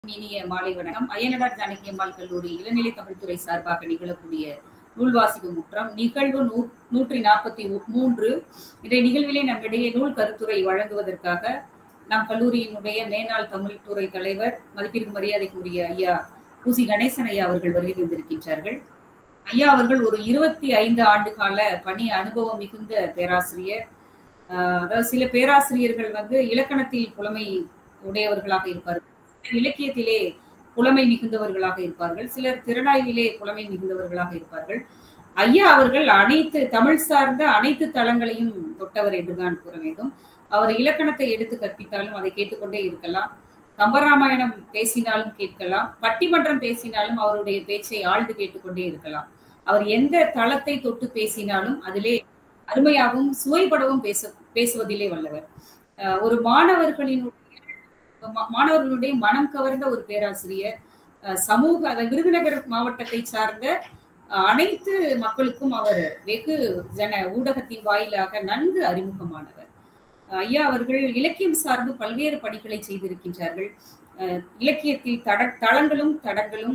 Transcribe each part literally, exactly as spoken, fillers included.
இனிய மாலை வணக்கம். அய்யனார் ஜானகி அம்மாள் கல்லூரி இளநிலை தமிழ்துறை சார்பாக நிகழக்கூடிய நூல் வாசிப்பு முற்றம் நிகழ்வு நூ நூற்றி நாற்பத்தி மூன்று. இன்றைய நிகழ்விலே நம்மிடையே நூல் கருத்துரை வழங்குவதற்காக நம் கல்லூரியினுடைய மேனாள் தமிழ் துறை தலைவர் மதிப்பிற்கு மரியாதைக்குரிய ஐயா பூசி கணேசன் ஐயா அவர்கள் வருகை தந்திருக்கின்றார்கள். ஐயா அவர்கள் ஒரு இருபத்தி ஐந்து ஆண்டு கால பணி அனுபவம் மிகுந்த பேராசிரியர். அதாவது சில பேராசிரியர்கள் வந்து இலக்கணத்தில் புலமை உடையவர்களாக இருப்பார்கள், இலக்கியத்திலே புலமை மிகுந்தவர்களாக இருப்பார்கள், சிலர் திறனாய்விலே புலமை மிகுந்தவர்களாக இருப்பார்கள். ஐயா அவர்கள் அனைத்து தமிழ் சார்ந்த அனைத்து தளங்களையும் தொட்டவர் என்றுதான் கூற வேண்டும். அவர் இலக்கணத்தை எடுத்து கற்பித்தாலும் அதை கேட்டுக்கொண்டே இருக்கலாம், கம்பராமாயணம் பேசினாலும் கேட்கலாம், பட்டிமன்றம் பேசினாலும் அவருடைய பேச்சை ஆழ்ந்து கேட்டுக்கொண்டே இருக்கலாம். அவர் எந்த தளத்தை தொட்டு பேசினாலும் அதிலே அருமையாகவும் சுவைபடவும் பேச பேசுவதிலே வல்லவர். ஒரு மாணவர்களின் மாணவர்களுடைய மனம் கவர்ந்த ஒரு பேராசிரியர். சமூக விருதுநகர் மாவட்டத்தை சார்ந்த அனைத்து மக்களுக்கும் அவர் வெகு ஜன ஊடகத்தின் வாயிலாக நன்கு அறிமுகமானவர். ஐயா அவர்கள் இலக்கியம் சார்ந்து பல்வேறு பணிகளை செய்திருக்கின்றார்கள். இலக்கியத்தில் தட தளங்களும் தடங்களும்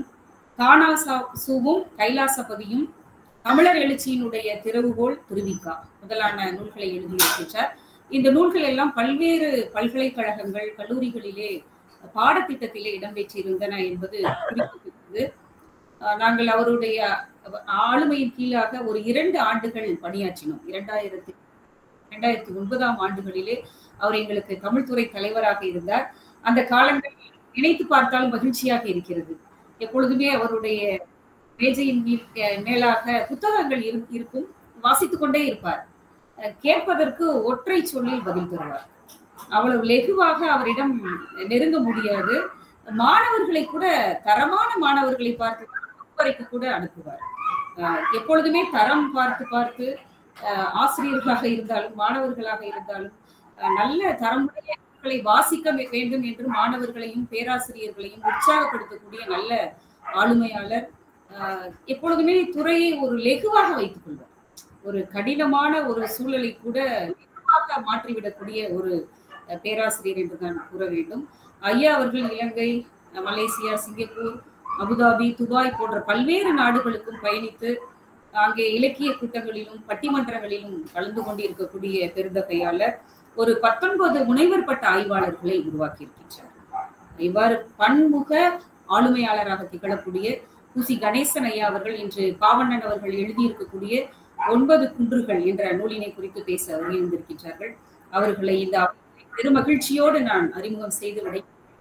காணாசூவும் கைலாசபதியும் தமிழர் எழுச்சியினுடைய திறவுகோல் திருவிக்கா முதலான நூல்களை எழுதியிருக்கின்றார். இந்த நூல்கள் எல்லாம் பல்வேறு பல்கலைக்கழகங்கள் கல்லூரிகளிலே பாடத்திட்டத்திலே இடம்பெற்றிருந்தன என்பது குறிப்பிட்டிருக்கிறது. நாங்கள் அவருடைய ஆளுமையின் கீழாக ஒரு இரண்டு ஆண்டுகள் பணியாற்றினோம். இரண்டாயிரத்தி இரண்டாயிரத்தி ஒன்பதாம் ஆண்டுகளிலே அவர் எங்களுக்கு தமிழ்துறை தலைவராக இருந்தார். அந்த காலங்கள் நினைத்து பார்த்தாலும் மகிழ்ச்சியாக இருக்கிறது. எப்பொழுதுமே அவருடைய மேஜையின் மேலாக புத்தகங்கள் இருக்கும், வாசித்துக் கொண்டே இருப்பார். கேட்பதற்கு ஒற்றை சொல்லில் பதில் தருவார். அவ்வளவு லெகுவாக அவரிடம் நெருங்க முடியாது. மாணவர்களை கூட, தரமான மாணவர்களை பார்த்து வரைக்கு கூட அனுப்புவார். எப்பொழுதுமே தரம் பார்த்து பார்த்து ஆசிரியர்களாக இருந்தாலும் மாணவர்களாக இருந்தாலும் நல்ல தரமுடைய வாசிக்க வேண்டும் என்று மாணவர்களையும் பேராசிரியர்களையும் உற்சாகப்படுத்தக்கூடிய நல்ல ஆளுமையாளர். எப்பொழுதுமே துறையை ஒரு லெகுவாக வைத்துக் கொள்வார். ஒரு கடினமான ஒரு சூழலை கூட லெகுவாக மாற்றிவிடக்கூடிய ஒரு பேராசிரியர் என்று நான் கூற வேண்டும். ஐயா அவர்கள் Ilankai, Malaysia, Singapore, Abu Dhabi, Dubai போன்ற பல்வேறு நாடுகளுக்கும் பயணித்து அங்கே இலக்கிய கூட்டங்களிலும் பட்டிமன்றங்களிலும் கலந்து கொண்டிருக்கக்கூடிய பெருந்தகையாளர். ஒரு பத்தொன்பது முனைவர் பட்ட ஆய்வாளர்களை உருவாக்கி இருக்கின்றார். இவ்வாறு பன்முக ஆளுமையாளராக திகழக்கூடிய பூசி கணேசன் ஐயா அவர்கள் இன்று பாவண்ணன் அவர்கள் எழுதியிருக்கக்கூடிய ஒன்பது குன்றுகள் என்ற நூலினை குறித்து பேச வருகின்றிருக்கின்றார்கள். அவர்களை இந்த பெருமகிழ்ச்சியோடு நான் அறிமுகம் செய்து விடை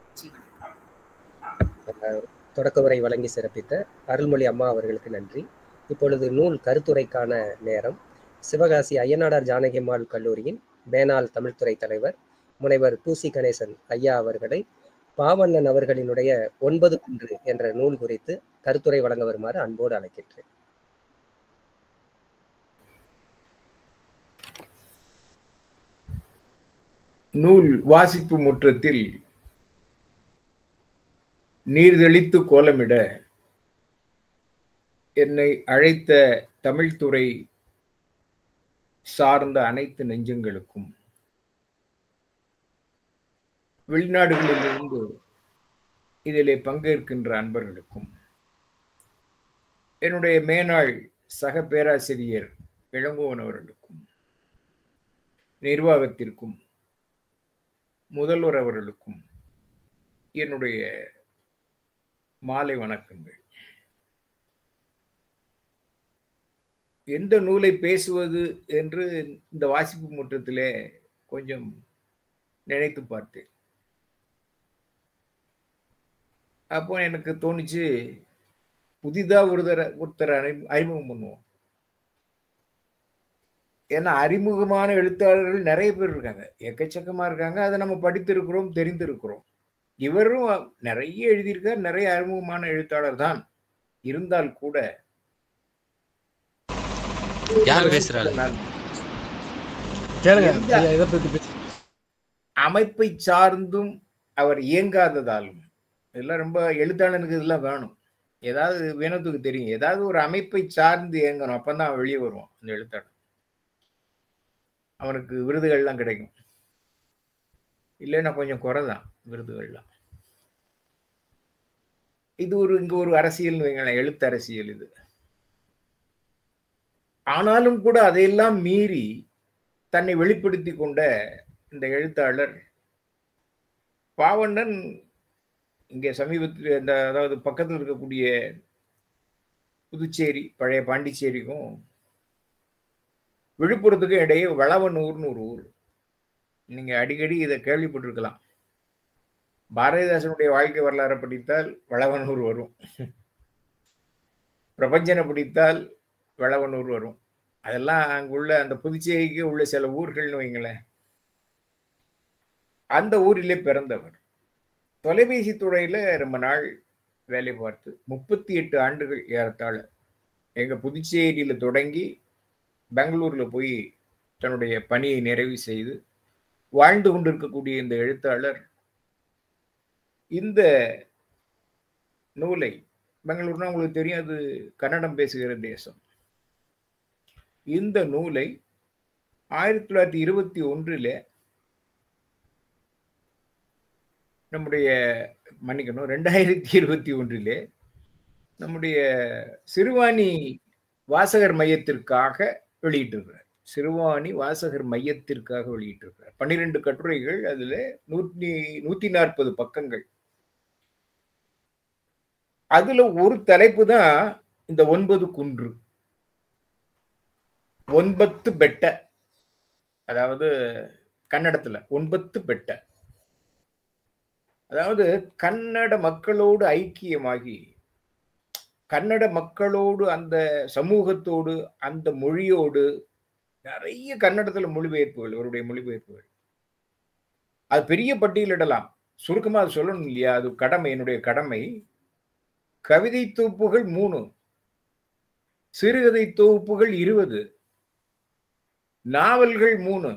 தொடக்க உரை வழங்கி சிறப்பித்த அருள்மொழி அம்மா அவர்களுக்கு நன்றி. இப்பொழுது நூல் கருத்துரைக்கான நேரம். சிவகாசி அய்யனார் ஜானகி அம்மாள் கல்லூரியின் மேனாள் தமிழ்துறை தலைவர் முனைவர் பூசி கணேசன் ஐயா அவர்களை பாவண்ணன் அவர்களினுடைய ஒன்பது குன்று என்ற நூல் குறித்து கருத்துரை வழங்க வருமாறு அன்போடு அழைக்கின்றேன். நூல் வாசிப்பு முற்றத்தில் நீர்தெளித்து கோலமிட என்னை அழைத்த தமிழ்துறை சார்ந்த அனைத்து நெஞ்சங்களுக்கும், வெளிநாடுகளிலிருந்து இதிலே பங்கேற்கின்ற அன்பர்களுக்கும், என்னுடைய மேனாள் சக பேராசிரியர் இளங்கோவன் அவர்களுக்கும், நிர்வாகத்திற்கும், முதல்வர் அவர்களுக்கும் என்னுடைய மாலை வணக்கங்கள். எந்த நூலை பேசுவது என்று இந்த வாசிப்பு முற்றத்திலே கொஞ்சம் நினைத்து பார்த்தேன். அப்போ எனக்கு தோணுச்சு, புதிதா ஒருத்தர ஒருத்தர் அறிமுகம் பண்ணுவோம். ஏன்னா அறிமுகமான எழுத்தாளர்கள் நிறைய பேர் இருக்காங்க, எக்கச்சக்கமா இருக்காங்க. அதை நம்ம படித்திருக்கிறோம், தெரிந்திருக்கிறோம். இவரும் நிறைய எழுதியிருக்கார், நிறைய அறிமுகமான எழுத்தாளர் தான். இருந்தால் கூட அமைப்பை சார்ந்தும் அவர் இயங்காததாலும், இதெல்லாம் ரொம்ப எழுத்தாளனுக்கு இதெல்லாம் வேணும். ஏதாவது வேணுத்துக்கு தெரியும், ஏதாவது ஒரு அமைப்பை சார்ந்து இயங்கணும், அப்பதான் அவன் வெளியே வருவான். அந்த எழுத்தாளன் அவனுக்கு விருதுகள்லாம் கிடைக்கும். இல்லைன்னா கொஞ்சம் குறைதான் விருதுகள்லாம். இது ஒரு இங்க ஒரு அரசியல் வைங்களேன், எழுத்து அரசியல் இது. ஆனாலும் கூட அதையெல்லாம் மீறி தன்னை வெளிப்படுத்தி கொண்ட இந்த எழுத்தாளர் பாவண்ணன் இங்கே சமீபத்தில் இந்த அதாவது பக்கத்தில் இருக்கக்கூடிய புதுச்சேரி பழைய பாண்டிச்சேரிக்கும் விழுப்புரத்துக்கும் இடையே வளவனூர்னு ஒரு ஊர். நீங்க அடிக்கடி இதை கேள்விப்பட்டிருக்கலாம். பாரதிதாசனுடைய வாழ்க்கை வரலாறு படித்தால் வளவனூர் வரும், பிரபஞ்சனை படித்தால் வளவனூர் வரும். அதெல்லாம் அங்குள்ள அந்த புதுச்சேரிக்கு உள்ள சில ஊர்கள்னு வைங்களேன். அந்த ஊரிலே பிறந்தவர். தொலைபேசி துறையில ரொம்ப நாள் வேலை பார்த்து முப்பத்தி எட்டு ஆண்டுகள் ஏறத்தாழ எங்க புதுச்சேரியில தொடங்கி பெங்களூர்ல போய் தன்னுடைய பணியை நிறைவு செய்து வாழ்ந்து கொண்டிருக்கக்கூடிய இந்த எழுத்தாளர் இந்த நூலை, பெங்களூர்னா உங்களுக்கு தெரியும், அது கன்னடம் பேசுகிற தேசம். இந்த நூலை ஆயிரத்தி தொள்ளாயிரத்தி இருபத்தி ஒன்றில் நம்முடைய மன்னிக்கணும் ரெண்டாயிரத்தி இருபத்தி ஒன்றிலே நம்முடைய சிறுவாணி வாசகர் மையத்திற்காக வெளியிட்டிருக்கிறார். சிறுவாணி வாசகர் மையத்திற்காக வெளியிட்டிருக்கிறார். பன்னிரெண்டு கட்டுரைகள், அதுல நூற்றி நூத்தி நாற்பது பக்கங்கள். அதுல ஒரு தலைப்பு தான் இந்த ஒன்பது குன்று, ஒன்பத்து பெட்ட, அதாவது கன்னடத்துல ஒன்பத்து பெட்ட, அதாவது கன்னட மக்களோடு ஐக்கியமாகி கன்னட மக்களோடு அந்த சமூகத்தோடு அந்த மொழியோடு நிறைய கன்னடத்துல மொழிபெயர்ப்புகள், அவருடைய மொழிபெயர்ப்புகள். அது பெரிய பட்டியலிடலாம், சுருக்கமா அது சொல்லணும் இல்லையா, அது கடமை, என்னுடைய கடமை. கவிதை தொகுப்புகள் மூணு, சிறுகதை தொகுப்புகள் இருபது, நாவல்கள் மூணு,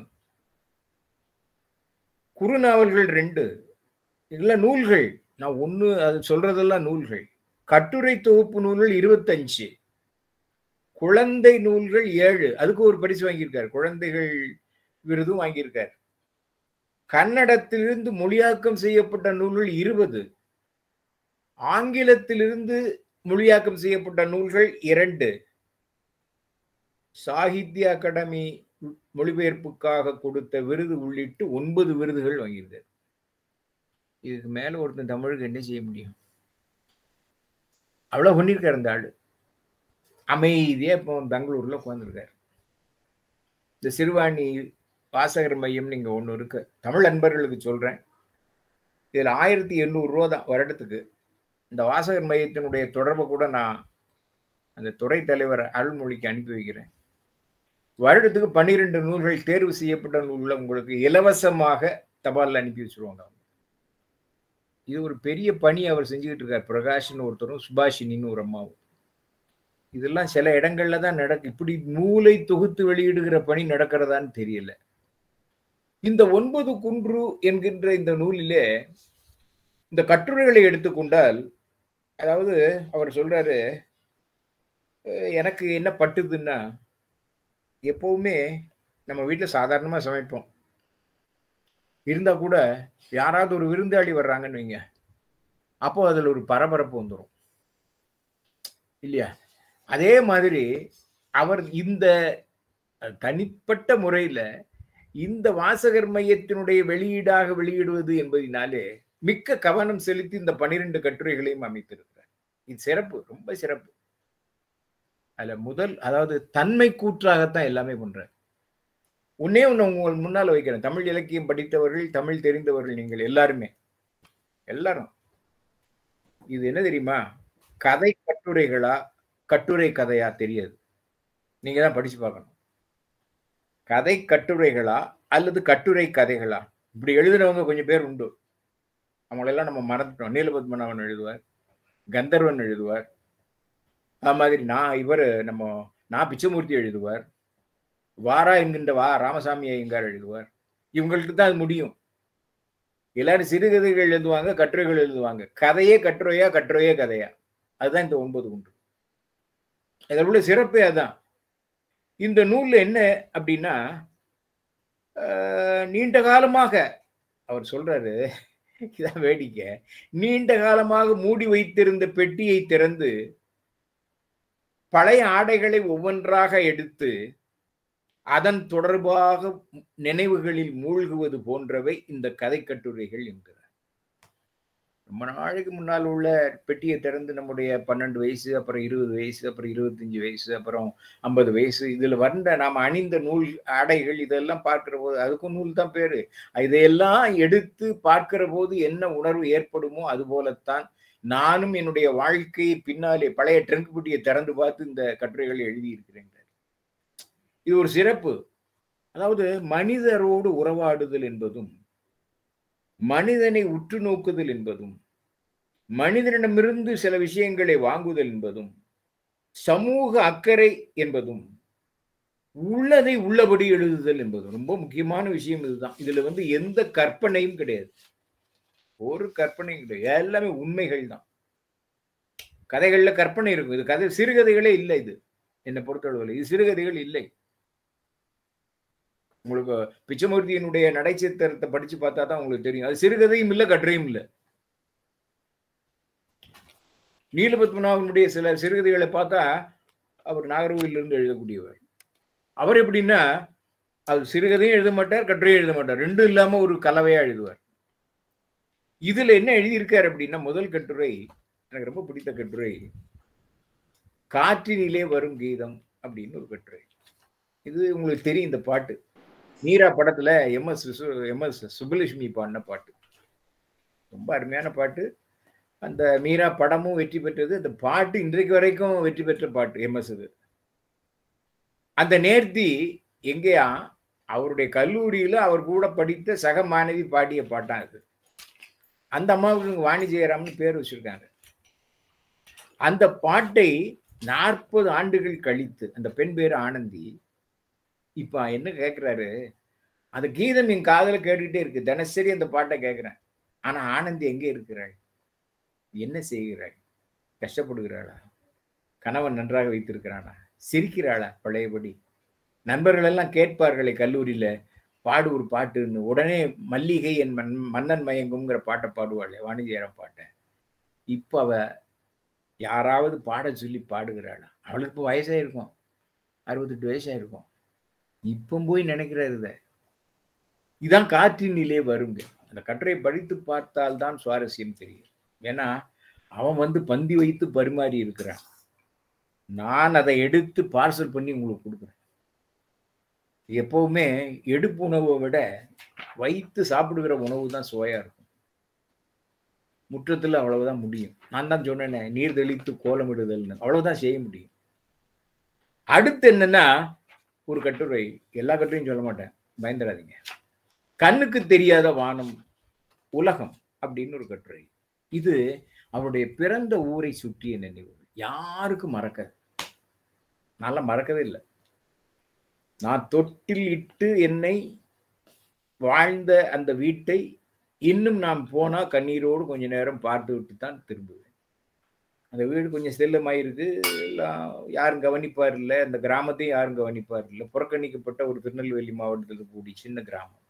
குறுநாவல்கள் ரெண்டு, இதெல்லாம் நூல்கள். நான் ஒண்ணு அது சொல்றதெல்லாம் நூல்கள். கட்டுரை தொகுப்பு நூல்கள் இருபத்தஞ்சு, குழந்தை நூல்கள் ஏழு, அதுக்கு ஒரு பரிசு வாங்கியிருக்கார், குழந்தைகள் விருதும் வாங்கியிருக்கார். கன்னடத்திலிருந்து மொழியாக்கம் செய்யப்பட்ட நூல்கள் இருபது, ஆங்கிலத்திலிருந்து மொழியாக்கம் செய்யப்பட்ட நூல்கள் இரண்டு, சாகித்ய அகாடமி மொழிபெயர்ப்புக்காக கொடுத்த விருது உள்ளிட்டு ஒன்பது விருதுகள் வாங்கியிருக்கார். இதுக்கு மேல ஒருத்தன் தமிழுக்கு என்ன செய்ய முடியும்? அவ்வளவு பண்ணியிருக்காரு அந்த ஆளு. அமைதியா இப்போ பெங்களூர்ல உட்கார்ந்துருக்காரு. இந்த சிறுவாணி வாசகர் மையம் நீங்க ஒண்ணு இருக்கு, தமிழ் நண்பர்களுக்கு சொல்றேன், இதுல ஆயிரத்தி எண்ணூறு ரூபா தான் வருடத்துக்கு. இந்த வாசகர் மையத்தினுடைய தொடர்பை கூட நான் அந்த துறை தலைவர் அருள்மொழிக்கு அனுப்பி வைக்கிறேன். வருடத்துக்கு பன்னிரெண்டு நூல்கள், தேர்வு செய்யப்பட்ட நூல்களை உங்களுக்கு இலவசமாக தபாலில் அனுப்பி வச்சிருவாங்க. இது ஒரு பெரிய பணி அவர் செஞ்சுக்கிட்டு இருக்கார். பிரகாஷ்னு ஒருத்தரும் சுபாஷினின்னு ஒரு அம்மாவும். இதெல்லாம் சில இடங்கள்ல தான் நடக்கு. இப்படி நூலை தொகுத்து வெளியிடுகிற பணி நடக்கிறதான்னு தெரியல. இந்த ஒன்பது குன்று என்கின்ற இந்த நூலிலே இந்த கட்டுரைகளை எடுத்துக்கொண்டால், அதாவது அவர் சொல்றாரு, எனக்கு என்ன பட்டுதுன்னா, எப்பவுமே நம்ம வீட்டில் சாதாரணமா சமைப்போம், இருந்தா கூட யாராவது ஒரு விருந்தாளி வர்றாங்கன்னு வைங்க, அப்போ அதுல ஒரு பரபரப்பு வந்துடும் இல்லையா? அதே மாதிரி அவர் இந்த தனிப்பட்ட முறையில இந்த வாசகர் மையத்தினுடைய வெளியீடாக வெளியிடுவது என்பதினாலே மிக்க கவனம் செலுத்தி இந்த பனிரெண்டு கட்டுரைகளையும் அமைத்திருக்கிறார். இது சிறப்பு, ரொம்ப சிறப்பு. அதுல முதல், அதாவது தன்மை கூற்றாகத்தான் எல்லாமே பண்றார். உன்னே ஒண்ணு உங்கள் முன்னால வைக்கிறேன். தமிழ் இலக்கியம் படித்தவர்கள், தமிழ் தெரிந்தவர்கள் நீங்கள் எல்லாருமே, எல்லாரும், இது என்ன தெரியுமா? கதை கட்டுரைகளா கட்டுரை கதையா தெரியாது, நீங்க தான் படிச்சு பார்க்கணும். கதை கட்டுரைகளா அல்லது கட்டுரை கதைகளா? இப்படி எழுதுறவங்க கொஞ்சம் பேர் உண்டு, அவங்களெல்லாம் நம்ம மறந்துட்டோம். நீலபத்மநாபன் எழுதுவார், கந்தர்வன் எழுதுவார், அது மாதிரி நான் இவர் நம்ம நான் பிச்சமூர்த்தி எழுதுவார், வாரா என்கின்ற வா ராமசாமி ஐயங்கார் எழுதுவார். இவங்களுக்கு தான் அது முடியும். எல்லாரும் சிறுகதைகள் எழுதுவாங்க, கட்டுரைகள் எழுதுவாங்க. கதையே கட்டுரையா, கட்டுரையே கதையா? அதுதான் இந்த ஒன்பது குன்று. அதில் உள்ள சிறப்பே அதான். இந்த நூல்ல என்ன அப்படின்னா, நீண்ட காலமாக அவர் சொல்றாரு, இதான் வேடிக்கை. நீண்ட காலமாக மூடி வைத்திருந்த பெட்டியை திறந்து பழைய ஆடைகளை ஒவ்வொன்றாக எடுத்து அதன் தொடர்பாக நினைவுகளில் மூழ்குவது போன்றவை இந்த கதை கட்டுரைகள் என்கிறார். ரொம்ப நாளைக்கு முன்னால் உள்ள பெட்டியை திறந்து நம்முடைய பன்னெண்டு வயசு, அப்புறம் இருபது வயசு, அப்புறம் இருபத்தஞ்சு வயசு, அப்புறம் ஐம்பது வயசு, இதுல வந்த நாம் அணிந்த நூல் ஆடைகள் இதெல்லாம் பார்க்கிற போது, அதுக்கும் நூல் தான் பேரு, இதையெல்லாம் எடுத்து பார்க்கிற போது என்ன உணர்வு ஏற்படுமோ அது போலத்தான் நானும் என்னுடைய வாழ்க்கையை பின்னாலே பழைய ட்ரங்க் பெட்டியை திறந்து பார்த்து இந்த கட்டுரைகளை எழுதியிருக்கிறேன். இது ஒரு சிறப்பு. அதாவது மனிதரோடு உறவாடுதல் என்பதும் மனிதனை உற்று நோக்குதல் என்பதும் மனிதனிடமிருந்து சில விஷயங்களை வாங்குதல் என்பதும் சமூக அக்கறை என்பதும் உள்ளதை உள்ளபடி எழுதுதல் என்பதும் ரொம்ப முக்கியமான விஷயம். இதுதான். இதுல வந்து எந்த கற்பனையும் கிடையாது, ஒரு கற்பனையும் கிடையாது, எல்லாமே உண்மைகள் தான். கதைகள்ல கற்பனை இருக்கும், இது கதை சிறுகதைகளே இல்லை. இது என்னை பொறுத்தளவில் இது சிறுகதைகள் இல்லை. உங்களுக்கு பிச்சமூர்த்தியினுடைய நடைச்சித்திரத்தை படிச்சு பார்த்தா தான் உங்களுக்கு தெரியும், அது சிறுகதையும் இல்லை, கட்டுரையும் இல்லை. நீலபத்மநாபனுடைய சில சிறுகதைகளை பார்த்தா அவர் நாகர்கோவிலிருந்து எழுதக்கூடியவர். அவர் எப்படின்னா அது சிறுகதையும் எழுத மாட்டார், கட்டுரையும் எழுத மாட்டார், ரெண்டும் இல்லாம ஒரு கலவையா எழுதுவார். இதுல என்ன எழுதியிருக்காரு அப்படின்னா, முதல் கட்டுரை எனக்கு ரொம்ப பிடித்த கட்டுரை, காற்றினிலே வரும் கீதம் அப்படின்னு ஒரு கட்டுரை. இது உங்களுக்கு தெரியும், இந்த பாட்டு மீரா படத்துல M S M S Subbulakshmi பாடின பாட்டு, ரொம்ப அருமையான பாட்டு. அந்த மீரா படமும் வெற்றி பெற்றது, அந்த பாட்டு இன்றைக்கு வரைக்கும் வெற்றி பெற்ற பாட்டு எம் எஸ். அந்த நேர்த்தி எங்கேயா அவருடைய கல்லூரியில அவர் கூட படித்த சக மாணவி பாடிய பாட்டான் இது. அந்த அம்மாவுக்கு வாணி ஜெயராம்னு பேர் வச்சிருக்காங்க. அந்த பாட்டை நாற்பது ஆண்டுகள் கழித்து, அந்த பெண் பேர் ஆனந்தி, இப்ப என்ன கேட்கிறாரு, அந்த கீதம் என் காதல கேட்டுக்கிட்டே இருக்கு, தினசரி அந்த பாட்டை கேட்கிறேன். ஆனா ஆனந்தி எங்க இருக்கிறாள், என்ன செய்கிறாள், கஷ்டப்படுகிறாளா, கணவன் நன்றாக வைத்திருக்கிறானா, சிரிக்கிறாளா பழையபடி, நண்பர்கள் எல்லாம் கேட்பார்களே கல்லூரியில பாடு ஒரு பாட்டுன்னு, உடனே மல்லிகை என் மன் மன்னன் மயங்குங்கிற பாட்டை பாடுவாளே வாணிஜெயராம் பாட்டை, இப்ப அவ யாராவது பாட சொல்லி பாடுகிறாளா? அவளுக்கு இப்போ வயசாயிருக்கும், அறுபத்தெட்டு வயசாயிருக்கும், இப்ப போய் நினைக்கிறாரு. இத இதான் காற்றினிலே வருங்க. அந்த கட்டுரை படித்து பார்த்தால் தான் சுவாரஸ்யம் தெரியும். ஏன்னா அவன் வந்து பந்தி வைத்து பரிமாறி இருக்கிறான், நான் அதை எடுத்து பார்சல் பண்ணி உங்களுக்கு கொடுக்குறேன். எப்பவுமே எடுப்பு உணவை விட வைத்து சாப்பிடுகிற உணவு தான் சுவையா இருக்கும். முற்றத்துல அவ்வளவுதான் முடியும். நான் தான் சொன்னேனே, நீர் தெளித்து கோலமிடுதல்னு, அவ்வளவுதான் செய்ய முடியும். அடுத்து என்னன்னா ஒரு கட்டுரை, எல்லா கட்டுரையும் சொல்ல மாட்டேன், பயந்துடாதீங்க. கண்ணுக்கு தெரியாத வானம் உலகம் அப்படின்னு ஒரு கட்டுரை. இது அவருடைய பிறந்த ஊரை சுற்றிய நினைவு. யாருக்கும் மறக்காது, நல்லா மறக்கவே இல்லை. நான் தொட்டில் இட்டு என்னை வாழ்ந்த அந்த வீட்டை இன்னும் நான் போனா கண்ணீரோடு கொஞ்ச நேரம் பார்த்து விட்டு தான் திரும்புவேன். அந்த வீடு கொஞ்சம் செல்லமாயிருக்கு, எல்லாம் யாரும் கவனிப்பார் இல்லை, அந்த கிராமத்தையும் யாரும் கவனிப்பார் இல்லை, புறக்கணிக்கப்பட்ட ஒரு திருநெல்வேலி மாவட்டத்தில் கூடிய சின்ன கிராமம்.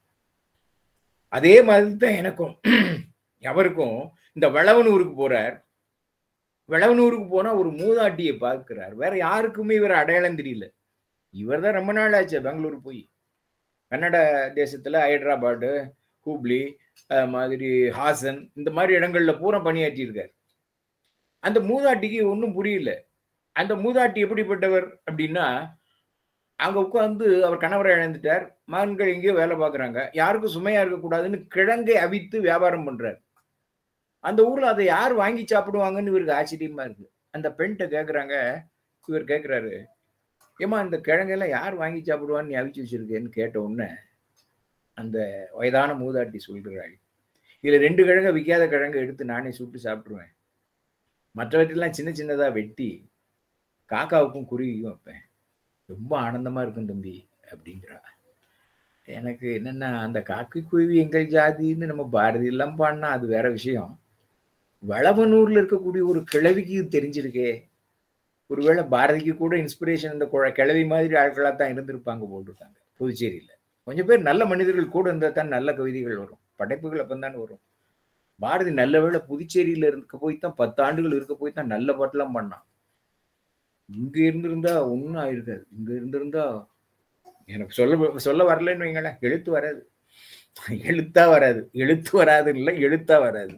அதே மாதிரி தான் எனக்கும் அவருக்கும். இந்த வளவனூருக்கு போறார், வளவனூருக்கு போனா ஒரு மூதாட்டியை பார்க்கிறார். வேற யாருக்குமே இவர் அடையாளம் தெரியல. இவர் தான் ரொம்ப நாள் ஆச்சு பெங்களூர் போய், கன்னட தேசத்துல ஹைதராபாடு, ஹூப்ளி மாதிரி, ஹாசன், இந்த மாதிரி இடங்கள்ல பூரா பணியாற்றி இருக்கார். அந்த மூதாட்டிக்கு ஒன்றும் புரியல. அந்த மூதாட்டி எப்படிப்பட்டவர் அப்படின்னா, அங்க உட்காந்து அவர் கணவரை இழந்துட்டார், மகன்கள் எங்கேயோ வேலை பார்க்குறாங்க, யாருக்கும் சுமையா இருக்கக்கூடாதுன்னு கிழங்கை அவித்து வியாபாரம் பண்றார். அந்த ஊர்ல அதை யார் வாங்கி சாப்பிடுவாங்கன்னு இவருக்கு ஆச்சரியமா இருக்கு. அந்த பெண்கிட்ட கேட்குறாங்க, இவர் கேட்குறாரு, ஏமா இந்த கிழங்கெல்லாம் யார் வாங்கி சாப்பிடுவான்னு நீ அவிச்சு வச்சிருக்கேன்னு கேட்ட உடனே அந்த வயதான மூதாட்டி சொல்கிறாள், இதுல ரெண்டு கிழங்க விற்காத கிழங்க எடுத்து நானே சுட்டு சாப்பிடுவேன், மற்றவற்றெல்லாம் சின்ன சின்னதா வெட்டி காக்காவுக்கும் குருவிக்கும் வைப்பேன், ரொம்ப ஆனந்தமா இருக்கும் தம்பி அப்படிங்கிறா. எனக்கு என்னன்னா, அந்த காக்கை குருவி எங்கள் ஜாதின்னு நம்ம பாரதி எல்லாம் பாடினா அது வேற விஷயம். வளவனூர்ல இருக்கக்கூடிய ஒரு கிழவிக்கு தெரிஞ்சிருக்கே, ஒருவேளை பாரதிக்கு கூட இன்ஸ்பிரேஷன் இந்த கிழவி மாதிரி ஆட்களாக தான் இருந்திருப்பாங்க போட்டிருக்காங்க. புதுச்சேரியில கொஞ்சம் பேர் நல்ல மனிதர்கள் கூட இருந்தால் தான் நல்ல கவிதைகள் வரும், படைப்புகள் அப்பந்தான் வரும். பாரதி நல்ல வேளை புதுச்சேரியில இருக்க போய் தான் பத்து ஆண்டுகள் இருக்க போய் தான் நல்ல பாட்டெல்லாம் பண்ணான். இங்க இருந்திருந்தா ஒன்னும் ஆயிருக்காது. இங்க இருந்திருந்தா எனக்கு சொல்ல சொல்ல வரலன்னு வைங்களேன், எழுத்து வராது. எழுத்தா வராது. எழுத்து வராது இல்லை, எழுத்தா வராது.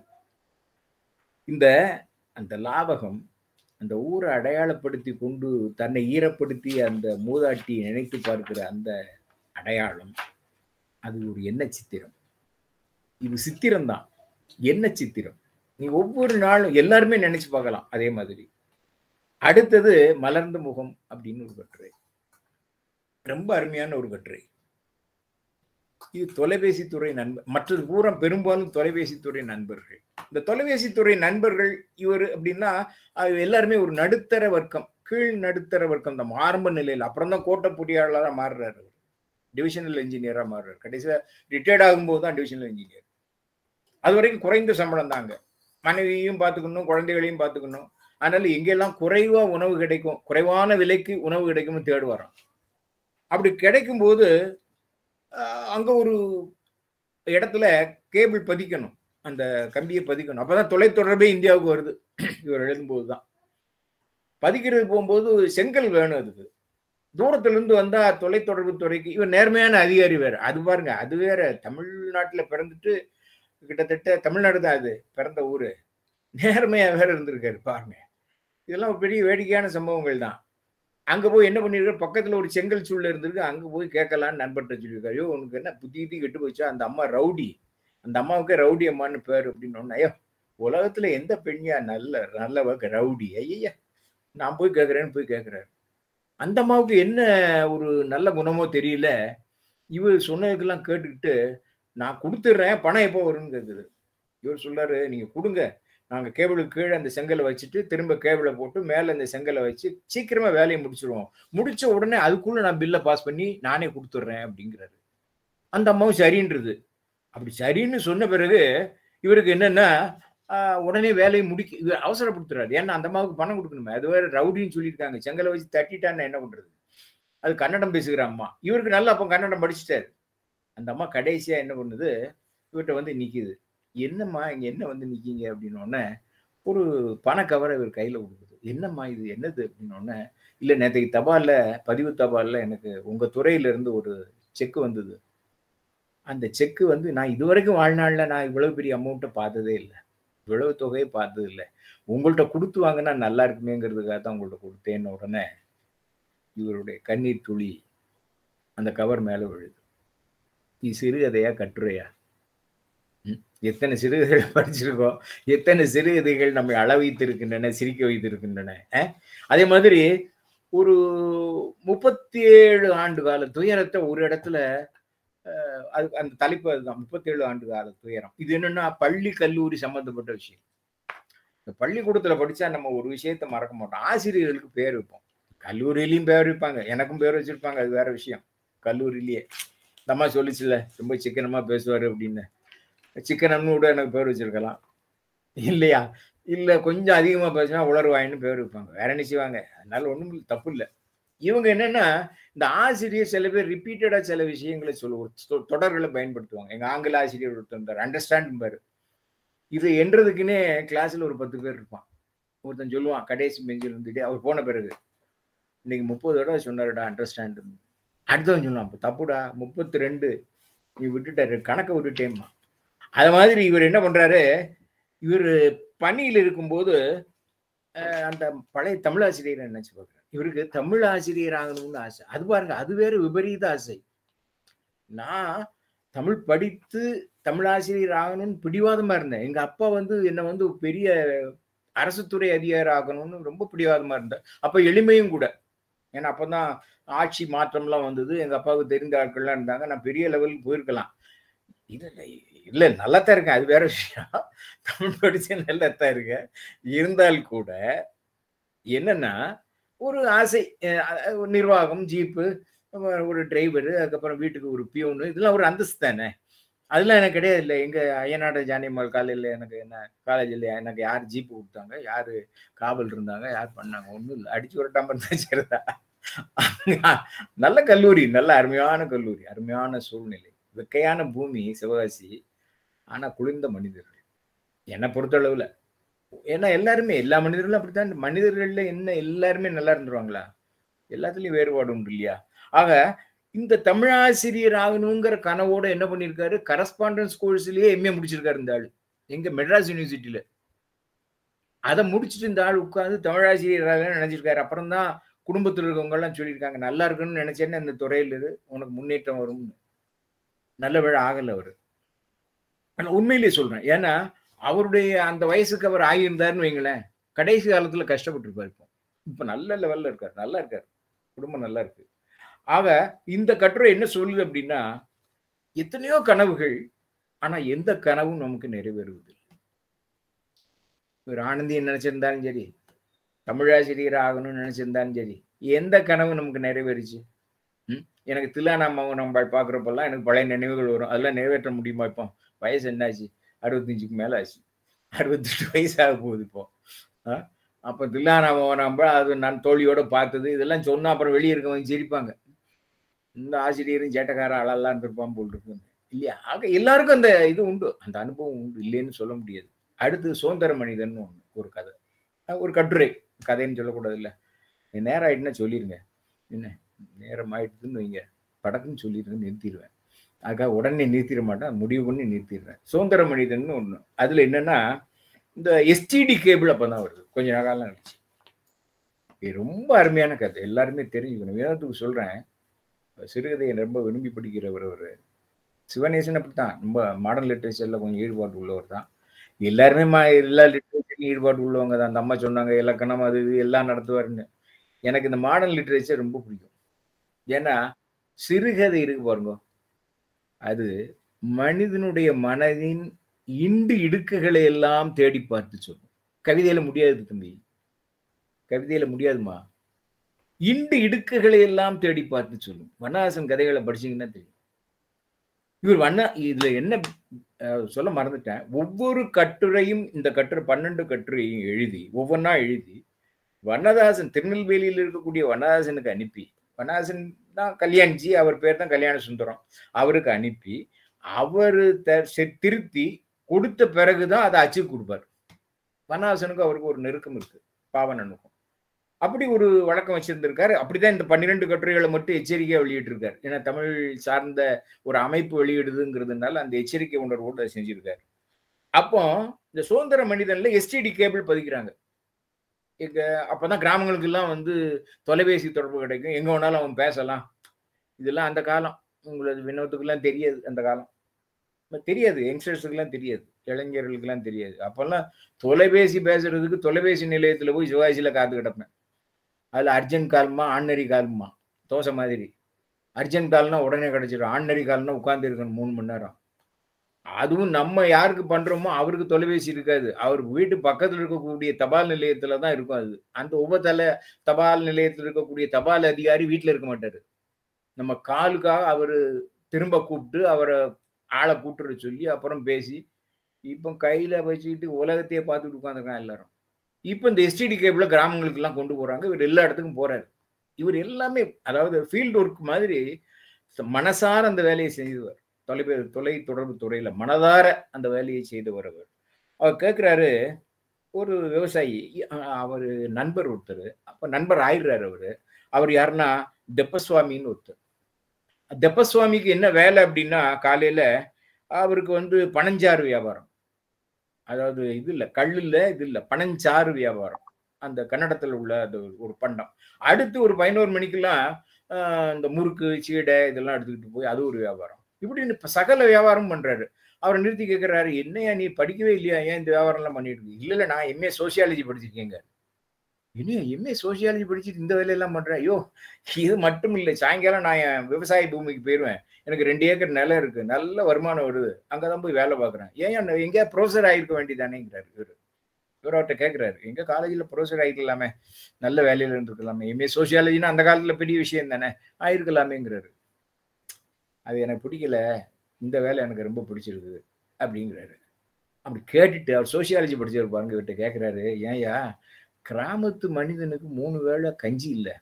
இந்த அந்த லாவகம் அந்த ஊரை அடையாளப்படுத்தி கொண்டு தன்னை ஈரப்படுத்தி அந்த மூதாட்டி நினைத்து பார்க்கிற அந்த அடையாளம், அது ஒரு எண்ண சித்திரம். இது சித்திரம் தான், என்ன சித்திரம். நீ ஒவ்வொரு நாளும் எல்லாருமே நினைச்சு பார்க்கலாம் அதே மாதிரி. அடுத்தது மலர்ந்த முகம் அப்படின்னு ஒரு கட்டுரை, ரொம்ப அருமையான ஒரு கட்டுரை. இது தொலைபேசி துறை நண்பர், மற்றது பூரா பெரும்பாலும் தொலைபேசி துறை நண்பர்கள். இந்த தொலைபேசி துறை நண்பர்கள் இவர் அப்படின்னா எல்லாருமே ஒரு நடுத்தர வர்க்கம், கீழ் நடுத்தர வர்க்கம் தான் ஆரம்ப நிலையில். அப்புறம் தான் கோட்டை பொறியாளராக மாறுறாரு, டிவிஷனல் இன்ஜினியரா மாறுறாரு. கடைசியா ரிட்டையர்ட் ஆகும்போது தான் டிவிஷனல் இன்ஜினியர். அது வரைக்கும் குறைந்த சம்பளம் தாங்க, மனைவியையும் பார்த்துக்கணும், குழந்தைகளையும் பார்த்துக்கணும். அதனால எங்கெல்லாம் குறைவா உணவு கிடைக்கும், குறைவான விலைக்கு உணவு கிடைக்கும்னு தேடுவாராம். அப்படி கிடைக்கும் போது அங்க ஒரு இடத்துல கேபிள் பதிக்கணும், அந்த கம்பியை பதிக்கணும். அப்பதான் தொலைத்தொடர்பே இந்தியாவுக்கு வருது. இவர் எழுதும்போதுதான் பதிக்கிறது. போகும்போது செங்கல் வேணும். அதுக்கு தூரத்துல இருந்து வந்தா தொலைத்தொடர்பு துறைக்கு இவர் நேர்மையான அதிகாரி வேற. அது பாருங்க, அது வேற. தமிழ்நாட்டுல பிறந்துட்டு கிட்டத்தட்ட தமிழ்நாடு தான் அது பிறந்த ஊரு, நேர்மையா வேற இருந்திருக்காரு பாருங்க. இதெல்லாம் ஒரு பெரிய வேடிக்கையான சம்பவங்கள் தான். அங்க போய் என்ன பண்ணிருக்காரு, பக்கத்துல ஒரு செங்கல் சூழ்ல இருந்திருக்கு, அங்க போய் கேட்கலான்னு நண்பர்கிட்ட சொல்லியிருக்காரு. ஐயோ உனக்கு என்ன புத்தி கிட்டி கெட்டு போச்சா, அந்த அம்மா ரவுடி, அந்த அம்மாவுக்கே ரவுடி அம்மான்னு பேர் அப்படின்னு. ஐயோ உலகத்துல எந்த பெண்ணியா நல்ல நல்ல ரவுடி, ஐயா நான் போய் கேட்கறேன்னு போய் கேட்கிறாரு. அந்த அம்மாவுக்கு என்ன ஒரு நல்ல குணமோ தெரியல, இவர் சொன்னதுக்கெல்லாம் கேட்டுக்கிட்டு நான் கொடுத்துட்றேன், பணம் எப்போ வரும்னு கேட்குது. இவர் சொல்றாரு, நீங்க கொடுங்க, நாங்க கேபிளுக்கு கீழே அந்த செங்கலை வச்சுட்டு திரும்ப கேபிளை போட்டு மேல அந்த செங்கலை வச்சு சீக்கிரமா வேலையை முடிச்சிருவோம், முடிச்ச உடனே அதுக்குள்ள நான் பில்லை பாஸ் பண்ணி நானே கொடுத்துட்றேன் அப்படிங்கிறாரு. அந்த அம்மாவும் சரின்றது. அப்படி சரின்னு சொன்ன பிறகு இவருக்கு என்னன்னா உடனே வேலையை முடிக்க இவர் அவசரப்படுத்துறாரு. ஏன்னா அந்த அம்மாவுக்கு பணம் கொடுக்கணுமே, அது வேற ரவுடின்னு சொல்லியிருக்காங்க, செங்கலை வச்சு தட்டிட்டான்னு என்ன பண்றது. அது கன்னடம் பேசுகிற அம்மா. இவருக்கு நல்லா அப்போ கன்னடம் படிச்சுட்டாரு. அந்த அம்மா கடைசியா என்ன பண்ணுது, இவர்கிட்ட வந்து நிக்குது. என்னம்மா இங்க என்ன வந்து நிக்கீங்க அப்படின்னோடனே ஒரு பண கவரை இவர் கையில கொடுக்குது. என்னம்மா இது என்னது அப்படின்னோடனே, இல்ல நேற்றைக்கு தபால்ல பதிவு தபால்ல எனக்கு உங்க துறையில இருந்து ஒரு செக் வந்தது. அந்த செக்கு வந்து நான் இதுவரைக்கும் வாழ்நாள்ல நான் இவ்வளவு பெரிய அமௌண்ட்டை பார்த்ததே இல்லை, இவ்வளவு தொகையை பார்த்தது இல்லை, உங்கள்கிட்ட கொடுத்து வாங்கினா நல்லா இருக்குமேங்கிறதுக்காக தான் உங்கள்கிட்ட கொடுத்தேன்னு உடனே இவருடைய கண்ணீர் துளி அந்த கவர் மேல விழுது. நீ சிறுகதையா கட்டுரையா? எத்தனை சிறுகதைகள் படிச்சிருக்கோம், எத்தனை சிறுகதைகள் நம்மை அள வைத்திருக்கின்றன, சிரிக்க வைத்திருக்கின்றன. அதே மாதிரி ஒரு முப்பத்தி ஏழு ஆண்டு கால துயரத்தை ஒரு இடத்துல, அது அந்த தலைப்பு அதுதான், முப்பத்தி ஏழு ஆண்டு கால துயரம். இது என்னன்னா பள்ளி கல்லூரி சம்பந்தப்பட்ட விஷயம். இந்த பள்ளிக்கூடத்துல படிச்சா நம்ம ஒரு விஷயத்த மறக்க மாட்டோம், ஆசிரியர்களுக்கு பேர் வைப்போம். கல்லூரியிலையும் பேர் வைப்பாங்க, எனக்கும் பேர் வச்சிருப்பாங்க, அது வேற விஷயம். கல்லூரியிலேயே இந்த அம்மா சொல்லிச்சுல ரொம்ப சிக்கனமா பேசுவாரு அப்படின்னு, சிக்கனம்னு கூட எனக்கு பேர் வச்சிருக்கலாம் இல்லையா? இல்ல கொஞ்சம் அதிகமா பேசினா உளறுவாயின்னு பேர் வைப்பாங்க, வேற என்ன செய்வாங்க. அதனால ஒண்ணும் தப்பு இல்லை. இவங்க என்னன்னா இந்த ஆசிரியர் சில பேர் ரிப்பீட்டடா சில விஷயங்களை சொல்லுவோம், தொடர்களை பயன்படுத்துவாங்க. எங்க ஆங்கில ஆசிரியர் ஒருத்தர் அண்டர்ஸ்டாண்ட் பாரு, இது என்றதுக்குன்னே கிளாஸ்ல ஒரு பத்து பேர் இருப்பான். ஒருத்தன் சொல்லுவான் கடைசி பெஞ்சில் இருந்துட்டு, அவர் போன பிறகு இன்னைக்கு முப்பது தடவை சொன்னாருடா அண்டர்ஸ்டாண்ட். அடுத்தவன் சொல்லுவான் தப்புடா முப்பத்தி ரெண்டு நீ விட்டுட்டாரு, கணக்கை விட்டுட்டேம்மா. அது மாதிரி இவர் என்ன பண்றாரு, இவர் பணியில் இருக்கும்போது அந்த பழைய தமிழ் ஆசிரியரை நினைச்சு பார்க்குறாரு. இவருக்கு தமிழ் ஆசிரியர் ஆகணும்னு ஆசை. அது பாருங்க, அது வேற விபரீத ஆசை. நான் தமிழ் படித்து தமிழ் ஆசிரியர் ஆகணும்னு பிடிவாதமா இருந்தேன். எங்க அப்பா வந்து என்னை வந்து பெரிய அரசு துறை அதிகாரி ஆகணும்னு ரொம்ப பிடிவாதமா இருந்தேன். அப்ப எளிமையும் கூட, ஏன்னா அப்பதான் ஆட்சி மாற்றம்லாம் வந்தது, எங்க அப்பாவுக்கு தெரிந்த ஆட்கள்லாம் இருந்தாங்க, நான் பெரிய லெவலுக்கு போயிருக்கலாம். இல்லை இல்லை நல்லாத்தான் இருக்கேன், அது வேற விஷயம். தமிழ் படிச்சு நல்லாத்தான் இருக்கேன். இருந்தால் கூட என்னன்னா ஒரு ஆசை, நிர்வாகம், ஜீப்பு, ஒரு டிரைவரு, அதுக்கப்புறம் வீட்டுக்கு ஒரு பியூனு, இதெல்லாம் ஒரு அந்தஸ்து தானே. அதெல்லாம் எனக்கு கிடையாது. இல்லை எங்க ஐயனாட ஜானியம்மாள் காலையில் எனக்கு என்ன காலேஜில் எனக்கு யார் ஜீப்பு கொடுத்தாங்க, யாரு காவல் இருந்தாங்க, யார் பண்ணாங்க, ஒன்றும் இல்லை, அடிச்சு விரட்டாம இருந்தா சரிதா. நல்ல கல்லூரி, நல்ல அருமையான கல்லூரி, அருமையான சூழ்நிலை, வெக்கையான பூமி சிவகாசி, ஆனா குளிர்ந்த மனிதர்கள். என்னை பொறுத்தளவுல. ஏன்னா எல்லாருமே எல்லா மனிதர்களும் அப்படித்தான். மனிதர்கள்ல என்ன எல்லாருமே நல்லா இருந்துருவாங்களா? எல்லாத்துலயும் வேறுபாடு உண்டு இல்லையா? ஆக இந்த தமிழாசிரியர் ஆகணுங்கிற கனவோட என்ன பண்ணிருக்காரு, கரஸ்பாண்டன்ஸ் கோர்ஸ்லயே எம்ஏ முடிச்சிருக்காரு இந்த ஆளு. எங்க மெட்ராஸ் யூனிவர்சிட்டியில. அதை முடிச்சுட்டு இந்த ஆள் உட்கார்ந்து தமிழாசிரியர் நினைச்சிருக்காரு. அப்புறம் தான் குடும்பத்தில் இருக்கவங்க எல்லாம் சொல்லியிருக்காங்க, நல்லா இருக்குன்னு நினைச்சேன்னு அந்த துறையில இரு, உனக்கு முன்னேற்றம் வரும். நல்ல வேலை ஆகல அவரு. ஆனா உண்மையிலேயே சொல்றேன். ஏன்னா அவருடைய அந்த வயசுக்கு அவர் ஆகியிருந்தாருன்னு வைங்களேன், கடைசி காலத்துல கஷ்டப்பட்டு இருப்பாரு. இப்போ இப்ப நல்ல லெவல்ல இருக்காரு, நல்லா இருக்காரு, குடும்பம் நல்லா இருக்கு. ஆக இந்த கட்டுரை என்ன சொல்லுது அப்படின்னா, எத்தனையோ கனவுகள், ஆனா எந்த கனவும் நமக்கு நிறைவேறுவதில்லை. ஒரு ஆனந்தியை நினைச்சிருந்தாலும் சரி, தமிழாசிரியர் ஆகணும்னு நினைச்சிருந்தாலும் சரி, எந்த கனவு நமக்கு நிறைவேறிச்சு? ம் எனக்கு தில்லானாமாவை நம்ம பார்க்குறப்பெல்லாம் எனக்கு பழைய நினைவுகள் வரும். அதெல்லாம் நிறைவேற்ற முடியுமா? இப்போ வயசு என்னாச்சு? அறுபத்தஞ்சுக்கு மேலே ஆச்சு. அறுபத்தெட்டு வயசு ஆக போகுது இப்போ. அப்போ தில்லானாமாவை நம்ம அது நான் தோழியோட பார்த்தது இதெல்லாம் சொன்னா அப்புறம் வெளியே இருக்கவங்க சிரிப்பாங்க, இந்த ஆசிரியரும் சேட்டக்கார ஆளெல்லாம் இருப்பான் போல் இருக்கு இல்லையா? ஆக எல்லாருக்கும் அந்த இது உண்டு, அந்த அனுபவம் உண்டு, இல்லைன்னு சொல்ல முடியாது. அடுத்து சுதந்திர மனிதன் ஒன்று, ஒரு கதை, ஒரு கட்டுரை, கதைன்னு சொல்லக்கூடாது இல்லை. நேரம் ஆயிட்டுன்னா சொல்லிருங்க, என்ன நேரம் ஆயிடுதுன்னு வைங்க, படக்குன்னு சொல்லிடுங்க, நிறுத்திடுவேன். அதுக்காக உடனே நிறுத்திட மாட்டேன், முடிவு பண்ணி நிறுத்திடுறேன். சுதந்திர மனிதன் ஒன்று. அதுல என்னன்னா, இந்த எஸ்டிடி கேபிள் அப்பதான் வருது, கொஞ்ச நாளாக இருந்துச்சு. ரொம்ப அருமையான கதை, எல்லாருமே தெரிஞ்சுக்கணும். வினோத்துக்கு சொல்றேன், சிறுகதையை ரொம்ப விரும்பி படிக்கிறவர் அவர். சிவநேசன் அப்படித்தான், ரொம்ப மாடர்ன் லிட்ரேச்சர்ல கொஞ்சம் ஈடுபாடு உள்ளவர் தான். எல்லாருமே எல்லா லிட்ரேச்சர்லையும் ஈடுபாடு உள்ளவங்க தான். அந்த அம்மா சொன்னாங்க இலக்கணம் அது இது எல்லாம் நடத்துவாருன்னு. எனக்கு இந்த மாடர்ன் லிட்ரேச்சர் ரொம்ப பிடிக்கும். ஏன்னா சிறுகதை இருக்கு பாருங்க, அது மனிதனுடைய மனதின் இண்டு இடுக்குகளை எல்லாம் தேடி பார்த்து சொல்லும். கவிதையில முடியாது தம்பி, கவிதையில முடியாதுமா. இண்டு இடுக்குகளை எல்லாம் தேடி பார்த்து சொல்லும். வண்ணதாசன் கதைகளை படிச்சீங்கன்னா தெரியும். இவர் வண்ண இதுல என்ன சொல்ல மறந்துட்டேன், ஒவ்வொரு கட்டுரையும், இந்த கட்டுரை பன்னெண்டு கட்டுரையும் எழுதி ஒவ்வொன்னா எழுதி வண்ணதாசன் திருநெல்வேலியில் இருக்கக்கூடிய வண்ணதாசனுக்கு அனுப்பி, வண்ணதாசன் தான் கல்யாணிஜி, அவர் பேர் தான் கல்யாண சுந்தரம், அவருக்கு அனுப்பி அவரு திருத்தி கொடுத்த பிறகுதான் அதை அச்சு கொடுப்பார். வண்ணதாசனுக்கு அவருக்கு ஒரு நெருக்கம் இருக்கு, பாவனனுக்கும். அப்படி ஒரு வழக்கம் வச்சிருந்திருக்காரு. அப்படிதான் இந்த பன்னிரெண்டு கட்டுரைகளை மட்டும் எச்சரிக்கையா வெளியிட்டு இருக்காரு. ஏன்னா தமிழ் சார்ந்த ஒரு அமைப்பு வெளியிடுதுங்கிறதுனால அந்த எச்சரிக்கை உணர்வோடு அதை செஞ்சிருக்காரு. அப்போ இந்த சுதந்திர மனிதன்ல எஸ்டிடி கேபிள் பதிக்கிறாங்க. எங்க அப்பதான் கிராமங்களுக்கு எல்லாம் வந்து தொலைபேசி தொடர்பு கிடைக்கும், எங்க வேணாலும் அவன் பேசலாம். இதெல்லாம் அந்த காலம், உங்களுக்கு வினோத்துக்கு எல்லாம் தெரியாது, அந்த காலம் தெரியாது, யங்ஸ்டர்ஸுக்கு எல்லாம் தெரியாது, இளைஞர்களுக்கு எல்லாம் தெரியாது. அப்பெல்லாம் தொலைபேசி பேசுறதுக்கு தொலைபேசி நிலையத்துல போய் சிவாஜியில காத்து கிடப்பேன். அதுல அர்ஜென்ட் கால்மா ஆர்டினரி கால்மா தோசை மாதிரி. அர்ஜென்ட் கால்னா உடனே கிடைச்சிடும், ஆர்டினரி கால்னா உட்கார்ந்து இருக்கணும் மூணு மணி நேரம். அதுவும் நம்ம யாருக்கு பண்றோமோ அவருக்கு தொலைபேசி இருக்காது, அவர் வீட்டு பக்கத்துல இருக்கக்கூடிய தபால் நிலையத்துல தான் இருக்கும். அது அந்த உபதல தபால் நிலையத்தில் இருக்கக்கூடிய தபால் அதிகாரி வீட்டுல இருக்க மாட்டாரு. நம்ம காலுக்காக அவரு திரும்ப கூப்பிட்டு அவரை ஆளை கூட்டுற சொல்லி அப்புறம் பேசி இப்போ கையில வச்சுக்கிட்டு உலகத்தையே பார்த்துட்டு உட்காந்துருக்கான் எல்லாரும். இப்போ இந்த எஸ்டிடி கேபிள கிராமங்களுக்கு எல்லாம் கொண்டு போறாங்க. இவர் எல்லா இடத்துக்கும் போறாரு. இவர் எல்லாமே அதாவது ஃபீல்டு ஒர்க் மாதிரி மனசார அந்த வேலையை செய்தவர். தொலைபே தொலை தொடர்பு துறையில மனதார அந்த வேலையை செய்தவர் அவர். அவர் கேட்கிறாரு, ஒரு விவசாயி, அவர் நண்பர் ஒருத்தர், அப்ப நண்பர் ஆயிடுறாரு அவரு. அவர் யாருன்னா தெப்பசுவாமின்னு ஒருத்தர். தெப்பசுவாமிக்கு என்ன வேலை அப்படின்னா, காலையில அவருக்கு வந்து பனஞ்சாறு வியாபாரம், அதாவது இது இல்ல கல் இல்ல இது இல்ல பனஞ்சாறு வியாபாரம், அந்த கன்னடத்துல உள்ள அது ஒரு பண்டம். அடுத்து ஒரு பதினோரு மணிக்கெல்லாம் இந்த முறுக்கு சீடை இதெல்லாம் எடுத்துக்கிட்டு போய் அது ஒரு வியாபாரம். இப்படி சகல வியாபாரம் பண்றாரு. அவரை நிறுத்தி கேட்கிறாரு, என்னையா நீ படிக்கவே இல்லையா, ஏன் இந்த வியாபாரம் எல்லாம் பண்ணிட்டு இருக்கு? இல்ல இல்ல நான் எம்ஏ சோசியாலஜி படிச்சிருக்கேங்க. என்ன எம்ஏ சோசியாலஜி படிச்சுட்டு இந்த வேலையெல்லாம் பண்றேன்? ஐயோ இது மட்டும் இல்லை, சாயங்காலம் நான் என் விவசாய பூமிக்கு போயிடுவேன், எனக்கு ரெண்டு ஏக்கர் நிலம் இருக்கு, நல்ல வருமானம் வருது, அங்கதான் போய் வேலை பார்க்குறேன், ஏன் எங்கேயா ப்ரொஃபஸர் ஆகிருக்க வேண்டியதானேங்கிறாரு இவரு. இவர் அவர்கிட்ட கேட்கிறாரு, எங்க காலேஜில் ப்ரொஃபஸர் ஆகிக்கலாமே, நல்ல வேலையில இருந்துருக்கலாமே, எம்ஏ சோசியாலஜின்னா அந்த காலத்துல பெரிய விஷயம் தானே, ஆயிருக்கலாமேங்கிறாரு. அது எனக்கு பிடிக்கல, இந்த வேலை எனக்கு ரொம்ப பிடிச்சிருக்கு அப்படிங்கிறாரு. அப்படி கேட்டுட்டு அவர் சோசியாலஜி படிச்சவர் பாருங்க, இவர்கிட்ட கேட்கிறாரு, ஏன்யா கிராமத்து மனிதனுக்கு மூணு வேளை கஞ்சி இல்லை,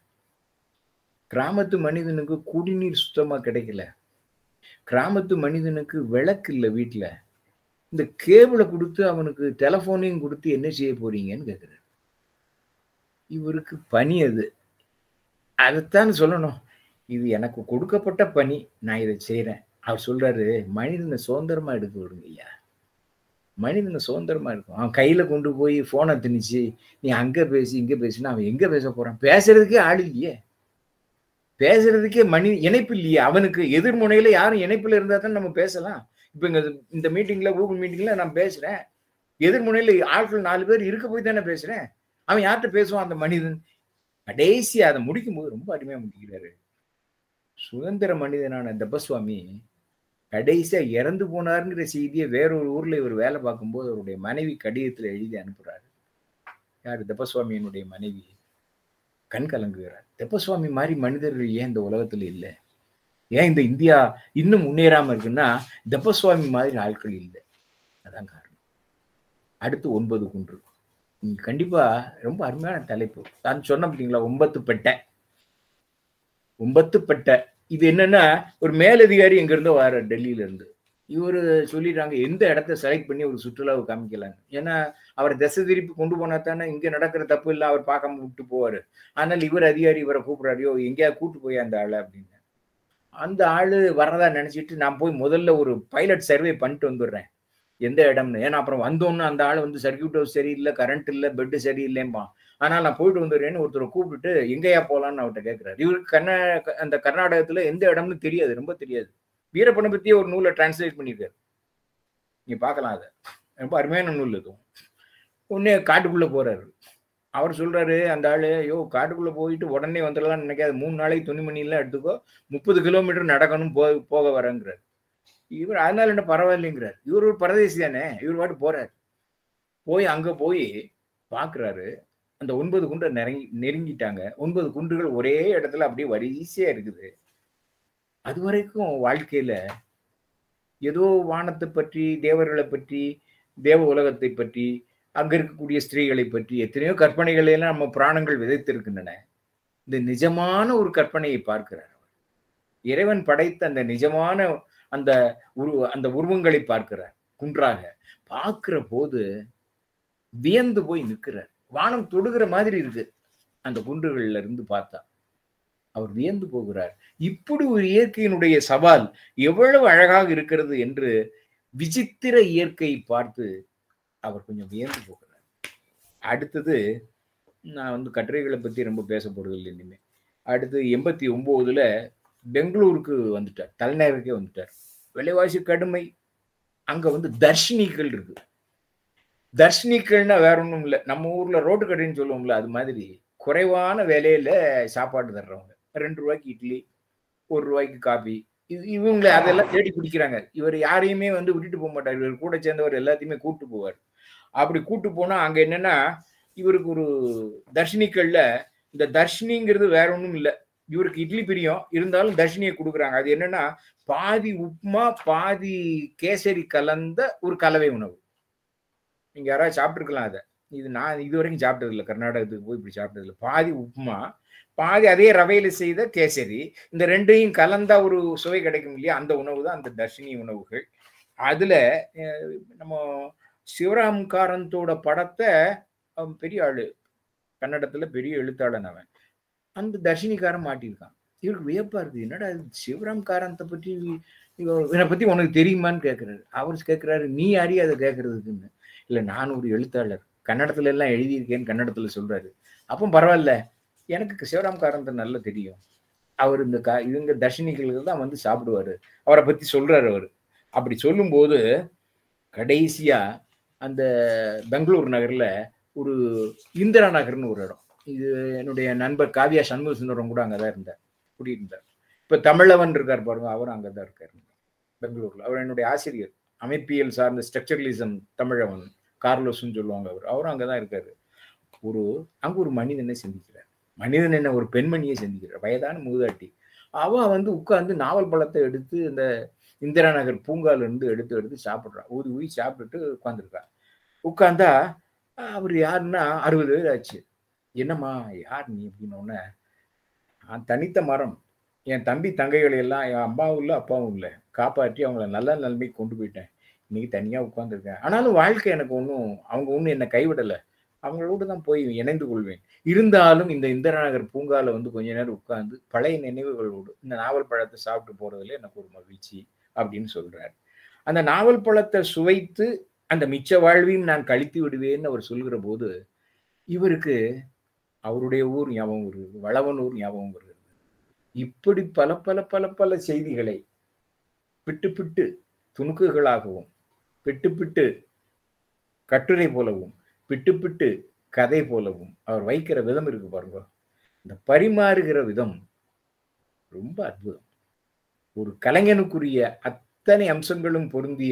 கிராமத்து மனிதனுக்கு குடிநீர் சுத்தமா கிடைக்கல, கிராமத்து மனிதனுக்கு விளக்கு இல்லை வீட்டுல, இந்த கேபிளை கொடுத்து அவனுக்கு டெலிஃபோனையும் கொடுத்து என்ன செய்ய போறீங்கன்னு கேட்குறாரு. இவருக்கு பணி அது, அதைத்தான் சொல்லணும். இது எனக்கு கொடுக்கப்பட்ட பணி, நான் இதை செய்யறேன். அவர் சொல்றாரு, மனிதனை சுதந்திரமா எடுக்க விடுங்க ஐயா, மனிதனை சுதந்திரமா இருக்கும். அவன் கையில கொண்டு போய் போனை திணிச்சு நீ அங்க பேசி இங்க பேசினா அவன் எங்க பேச போறான்? பேசுறதுக்கே ஆள் இல்லையே, பேசுறதுக்கே மணி இணைப்பு இல்லையே அவனுக்கு. எதிர்முனையில யாரும் இணைப்புல இருந்தா தான் நம்ம பேசலாம். இப்ப இங்க இந்த மீட்டிங்ல, கூகுள் மீட்டிங்ல நான் பேசுறேன், எதிர்முனையில ஆட்கள் நாலு பேர் இருக்க போய் தானே பேசுறேன். அவன் யார்கிட்ட பேசுவான் அந்த மனிதன்? கடைசி அதை முடிக்கும் போது ரொம்ப அருமையா முடிக்கிறாரு. சுதந்திர மனிதனான தப்பசுவாமி கடைசியா இறந்து போனாருங்கிற செய்தியை வேறொரு ஊர்ல இவர் வேலை பார்க்கும்போது அவருடைய மனைவி கடிதத்துல எழுதி அனுப்புறாரு. யாரு? தப்பசுவாமியினுடைய மனைவி. கண் கலங்குகிறார். தெப்பசுவாமி மாதிரி மனிதர்கள் ஏன் இந்த உலகத்துல இல்லை? ஏன் இந்த இந்தியா இன்னும் முன்னேறாம இருக்குன்னா தெப்பசுவாமி மாதிரி ஆட்கள் இல்லை. அதான் காரணம். அடுத்து ஒன்பது குன்று. நீங்க கண்டிப்பா ரொம்ப அருமையான தலைப்பு. நான் சொன்ன பார்த்தீங்களா, ஒன்பத்து பெட்டை. ஒன்பத்து பெட்டை இது என்னன்னா, ஒரு மேலதிகாரி எங்க இருந்தோ வர டெல்லியில இருந்து இவரு சொல்லிடுறாங்க எந்த இடத்த செலக்ட் பண்ணி ஒரு சுற்றுலாவை காமிக்கலான்னு. ஏன்னா அவரை திசை திருப்பி கொண்டு போனா தானே இங்க நடக்கிற தப்பு இல்லை அவர் பார்க்காம விட்டு போவாரு. ஆனால் இவர் அதிகாரி இவரை கூப்பிடுறாரியோ எங்கேயா கூட்டு போய் அந்த ஆளு அப்படின்னு. அந்த ஆளு வரதா நினைச்சிட்டு நான் போய் முதல்ல ஒரு பைலட் சர்வே பண்ணிட்டு வந்துடுறேன் எந்த இடம்னு. ஏன்னா அப்புறம் வந்தோன்னு அந்த ஆள் வந்து சர்க்கியூட் ஹவுஸ் சரியில்லை, கரண்ட் இல்லை, பெட்டு சரியில்லைம்பான். ஆனால் நான் போயிட்டு வந்துடுறேன்னு ஒருத்தரை கூப்பிட்டுட்டு எங்கேயா போகலான்னு அவர்கிட்ட கேட்கிறாரு. இவருக்கு கர்நா அந்த கர்நாடகத்துல எந்த இடம்னு தெரியாது, ரொம்ப தெரியாது. வீரப்பனை பத்தியே ஒரு நூலை டிரான்ஸ்லேட் பண்ணியிருக்காரு, நீங்க பார்க்கலாம். அதை ரொம்ப அருமையான நூல் இருக்கும். உடனே காட்டுக்குள்ள போறாரு. அவர் சொல்றாரு அந்த ஆளு, யோ காட்டுக்குள்ள போயிட்டு உடனே வந்துடலாம்னு நினைக்காது, மூணு நாளைக்கு துணிமணி எல்லாம் எடுத்துக்கோ, முப்பது கிலோமீட்டர் நடக்கணும், போ போக வரங்கிறார். இவர் அதனால என்ன பரவாயில்லைங்கிறார். இவர் ஒரு பரதேசி தானே, இவர் பாட்டு போறாரு. போய் அங்க போய் பாக்குறாரு, அந்த ஒன்பது குன்றை நெருங்கி நெருங்கிட்டாங்க. ஒன்பது குன்றுகள் ஒரே இடத்துல அப்படியே வரிசையா இருக்குது. அது வரைக்கும் வாழ்க்கையில ஏதோ வானத்தை பற்றி, தேவர்களை பற்றி, தேவ உலகத்தை பற்றி, அங்க இருக்கக்கூடிய ஸ்திரீகளை பற்றி எத்தனையோ கற்பனைகளை எல்லாம் நம்ம பிராணங்கள் விதைத்திருக்கின்றன. இந்த நிஜமான ஒரு கற்பனையை பார்க்கிறார். இறைவன் படைத்த அந்த நிஜமான அந்த உரு அந்த உருவங்களை பார்க்கிறார். குன்றாக பார்க்கிற போது வியந்து போய் நிற்கிறார். வானம் தொடுகிற மாதிரி இருக்கு அந்த குன்றுகள்ல இருந்து பார்த்தா. அவர் வியந்து போகிறார். இப்படி ஒரு இயற்கையினுடைய சவால் எவ்வளவு அழகாக இருக்கிறது என்று விசித்திர இயற்கையை பார்த்து அவர் கொஞ்சம் வியந்து போகிறார். அடுத்தது நான் வந்து கட்டுரைகளை பத்தி ரொம்ப பேச போறதில்லை இனிமே. அடுத்து எண்பத்தி ஒன்பதுல பெங்களூருக்கு வந்துட்டார், தலைநகருக்கே வந்துட்டார். விலைவாசி கடுமை. அங்க வந்து தர்ஷினிகள் இருக்கு. தர்ஷினிகள்னா வேற ஒன்றும் இல்லை, நம்ம ஊர்ல ரோட்டு கடைன்னு சொல்லுவோம்ல, அது மாதிரி குறைவான விலையில சாப்பாடு தர்றவங்க. ரெண்டு ரூபாய்க்கு இட்லி, ஒரு ரூபாய்க்கு காபி. இது இவங்களை அதெல்லாம் தேடி பிடிக்கிறாங்க. இவர் யாரையுமே வந்து விட்டுட்டு போக மாட்டார். இவர் கூட சேர்ந்தவர் எல்லாத்தையுமே கூட்டு போவார். அப்படி கூட்டு போனா அங்க என்னன்னா, இவருக்கு ஒரு தர்ஷினிகள்ல இந்த தர்ஷினிங்கிறது வேற ஒன்றும் இல்லை, இவருக்கு இட்லி பிரியம் இருந்தாலும் தர்ஷினியை கொடுக்குறாங்க. அது என்னன்னா, பாதி உப்புமா பாதி கேசரி கலந்த ஒரு கலவை உணவு. நீங்க யாராவது சாப்பிட்டுருக்கலாம் அதை. இது நான் இது வரைக்கும் சாப்பிட்டது இல்லை, கர்நாடகத்துக்கு போய் இப்படி சாப்பிட்டது இல்லை. பாதி உப்புமா பாதி அதே ரவையில செய்த கேசரி, இந்த ரெண்டையும் கலந்தா ஒரு சுவை கிடைக்கும் இல்லையா, அந்த உணவு தான் அந்த தர்ஷினி உணவுகள். அதுல நம்ம சிவராம் காரந்தோட படத்தை, அவன் பெரிய ஆளு, கன்னடத்துல பெரிய எழுத்தாளன், அவன் அந்த தர்ஷினிக்காரன் மாட்டியிருக்கான். இவருக்கு வியப்பா இருக்கு, என்னடா சிவராம் காரத்தை பற்றி இவனை பத்தி உனக்கு தெரியுமான்னு கேட்கிறாரு. அவர் கேட்கிறாரு, நீ அறிய அதை கேட்கறதுக்குன்னு. இல்லை, நான் ஒரு எழுத்தாளர், கன்னடத்துல எல்லாம் எழுதியிருக்கேன்னு கன்னடத்துல சொல்றாரு. அப்போ பரவாயில்ல, எனக்கு சிவராம் காரத்தை நல்லா தெரியும். அவர் இந்த க இவங்க தர்ஷினிகளுக்கு தான் வந்து சாப்பிடுவாரு, அவரை பத்தி சொல்றாரு அவர். அப்படி சொல்லும்போது கடைசியா அந்த பெங்களூர் நகர்ல ஒரு இந்திரா நகர்னு ஒரு இடம், இது என்னுடைய நண்பர் காவியா சண்முக சுந்தரம் கூட அங்கதான் இருந்தார், குடியிருந்தார். இப்ப தமிழவன் இருக்கார் பாருங்க, அவரும் அங்கதான் இருக்காரு பெங்களூர்ல. அவர் என்னுடைய ஆசிரியர், அமைப்பியல் சார்ந்த ஸ்ட்ரக்சரலிசம் தமிழவன், கார்லோஸ்ன்னு சொல்லுவாங்க அவர், அவரும் அங்கதான் இருக்காரு. ஒரு அங்க ஒரு மனிதனை சந்திக்கிறார். மனிதன் என்ன, ஒரு பெண்மணியை சந்திக்கிறார், வயதான மூதாட்டி. அவ வந்து உட்கார்ந்து நாவல் பழத்தை எடுத்து இந்த இந்திரா நகர் பூங்கால இருந்து எடுத்து எடுத்து சாப்பிட்றா, ஊதி ஊதி சாப்பிட்டுட்டு உட்காந்துருக்கா. உட்கார்ந்தா அவர் யாருன்னா அறுபது வயது ஆச்சு. என்னம்மா யார் நீ அப்படின்னோடனே, நான் தனித்த மரம், என் தம்பி தங்கைகளை எல்லாம் என் அம்மாவும் இல்லை அப்பாவும் இல்லை, காப்பாற்றி அவங்கள நல்ல நிலைமைக்கு கொண்டு போயிட்டேன். இன்னைக்கு தனியா உட்கார்ந்துருக்கேன். ஆனாலும் வாழ்க்கை எனக்கு ஒன்றும் அவங்க ஒன்றும் என்னை கைவிடலை. அவங்களோடு தான் போய் இணைந்து கொள்வேன். இருந்தாலும் இந்த இந்திரா நகர் பூங்கால வந்து கொஞ்ச நேரம் உட்கார்ந்து பழைய நினைவுகளோடு இந்த நாவல் பழத்தை சாப்பிட்டு போறதுல எனக்கு ஒரு மகிழ்ச்சி அப்படின்னு சொல்றாரு. அந்த நாவல் பழத்தை சுவைத்து அந்த மிச்ச வாழ்வையும் நான் கழித்து விடுவேன்னு அவர் சொல்கிற போது இவருக்கு அவருடைய ஊர் ஞாபகம் வருகிறது, வளவனூர் ஞாபகம் வருகிறது. இப்படி பல பல பல பல செய்திகளை பிட்டு பிட்டு துணுக்குகளாகவும் பிட்டு பிட்டு கட்டுரை போலவும் பிட்டு பிட்டு கதை போலவும் அவர் வைக்கிற விதம் இருக்கு பாருங்க. இந்த பரிமாறுகிற விதம் ரொம்ப அற்புதம். ஒரு கலைஞனுக்குரிய அத்தனை அம்சங்களும் பொருந்திய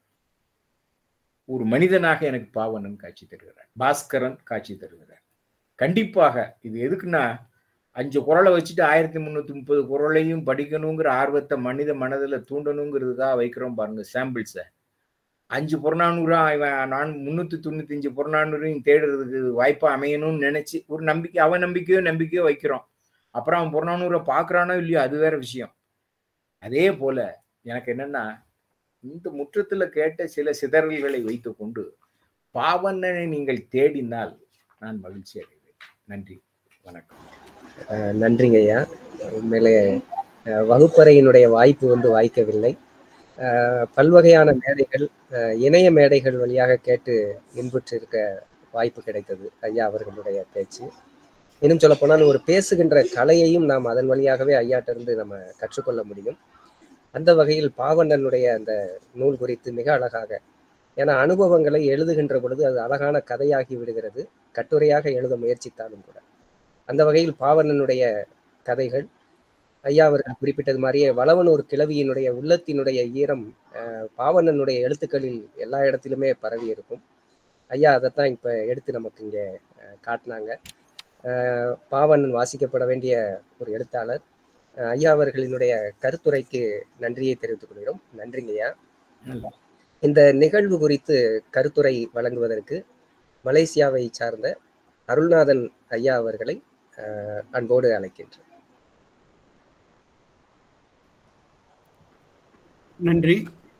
ஒரு மனிதனாக எனக்கு பாவனன் காட்சி தருகிறார், பாஸ்கரன் காட்சி தருகிறார். கண்டிப்பாக இது எதுக்குன்னா அஞ்சு குறளை வச்சுட்டு ஆயிரத்தி முன்னூத்தி முப்பது குறளையும் படிக்கணுங்கிற ஆர்வத்தை மனித மனதில் தூண்டணுங்கிறதுக்காக வைக்கிறோம் பாருங்க சாம்பிள்ஸை. அஞ்சு புறநானூறா இவன் நான் முன்னூத்தி தொண்ணூத்தி அஞ்சு புறநானூறையும் தேடுறதுக்கு வாய்ப்பா அமையணும்னு நினைச்சு ஒரு நம்பிக்கை அவன் நம்பிக்கையோ நம்பிக்கையோ வைக்கிறோம். அப்புறம் அவன் புறநானூரை பார்க்கறானோ இல்லையோ அது வேற விஷயம். அதே போல எனக்கு என்னன்னா இந்த முற்றத்துல கேட்ட சில சிதறல்களை வைத்து கொண்டு பாவண்ணனை நீங்கள் தேடினால் நான் மகிழ்ச்சி அடைவேன். நன்றி, வணக்கம். நன்றிங்க ஐயா. உண்மையிலே வகுப்பறையினுடைய வாய்ப்பு வந்து வாய்க்கவில்லை. பல்வகையான மேடைகள், இணைய மேடைகள் வழியாக கேட்டு இன்புற்று இருக்க வாய்ப்பு கிடைத்தது ஐயா அவர்களுடைய பேச்சு. இன்னும் சொல்ல போனால் ஒரு பேசுகின்ற கலையையும் நாம் அதன் வழியாகவே ஐயாட்ட இருந்து நம்ம கற்றுக்கொள்ள முடியும். அந்த வகையில் பாவண்ணனுடைய அந்த நூல் குறித்து மிக அழகாக, ஏன்னா அனுபவங்களை எழுதுகின்ற பொழுது அது அழகான கதையாகி விடுகிறது, கட்டுரையாக எழுத முயற்சித்தாலும் கூட. அந்த வகையில் பாவண்ணனுடைய கதைகள் ஐயா அவர்கள் குறிப்பிட்டது மாதிரியே வளவனூர் கிழவியினுடைய உள்ளத்தினுடைய ஈரம் பாவண்ணனுடைய எழுத்துக்களில் எல்லா இடத்திலுமே பரவி இருக்கும். ஐயா அதைத்தான் இப்ப எடுத்து நமக்கு இங்க காட்டினாங்க. பாவண்ணன் வாசிக்கப்பட வேண்டிய ஒரு எழுத்தாளர். ஐயா அவர்களினுடைய கருத்துரைக்கு நன்றியை தெரிவித்துக் கொள்கிறோம். நன்றிங்க ஐயா. இந்த நிகழ்வு குறித்து கருத்துரை வழங்குவதற்கு மலேசியாவை சார்ந்த அருள்நாதன் ஐயா அவர்களை அன்போடு அழைக்கின்றேன். நன்றி.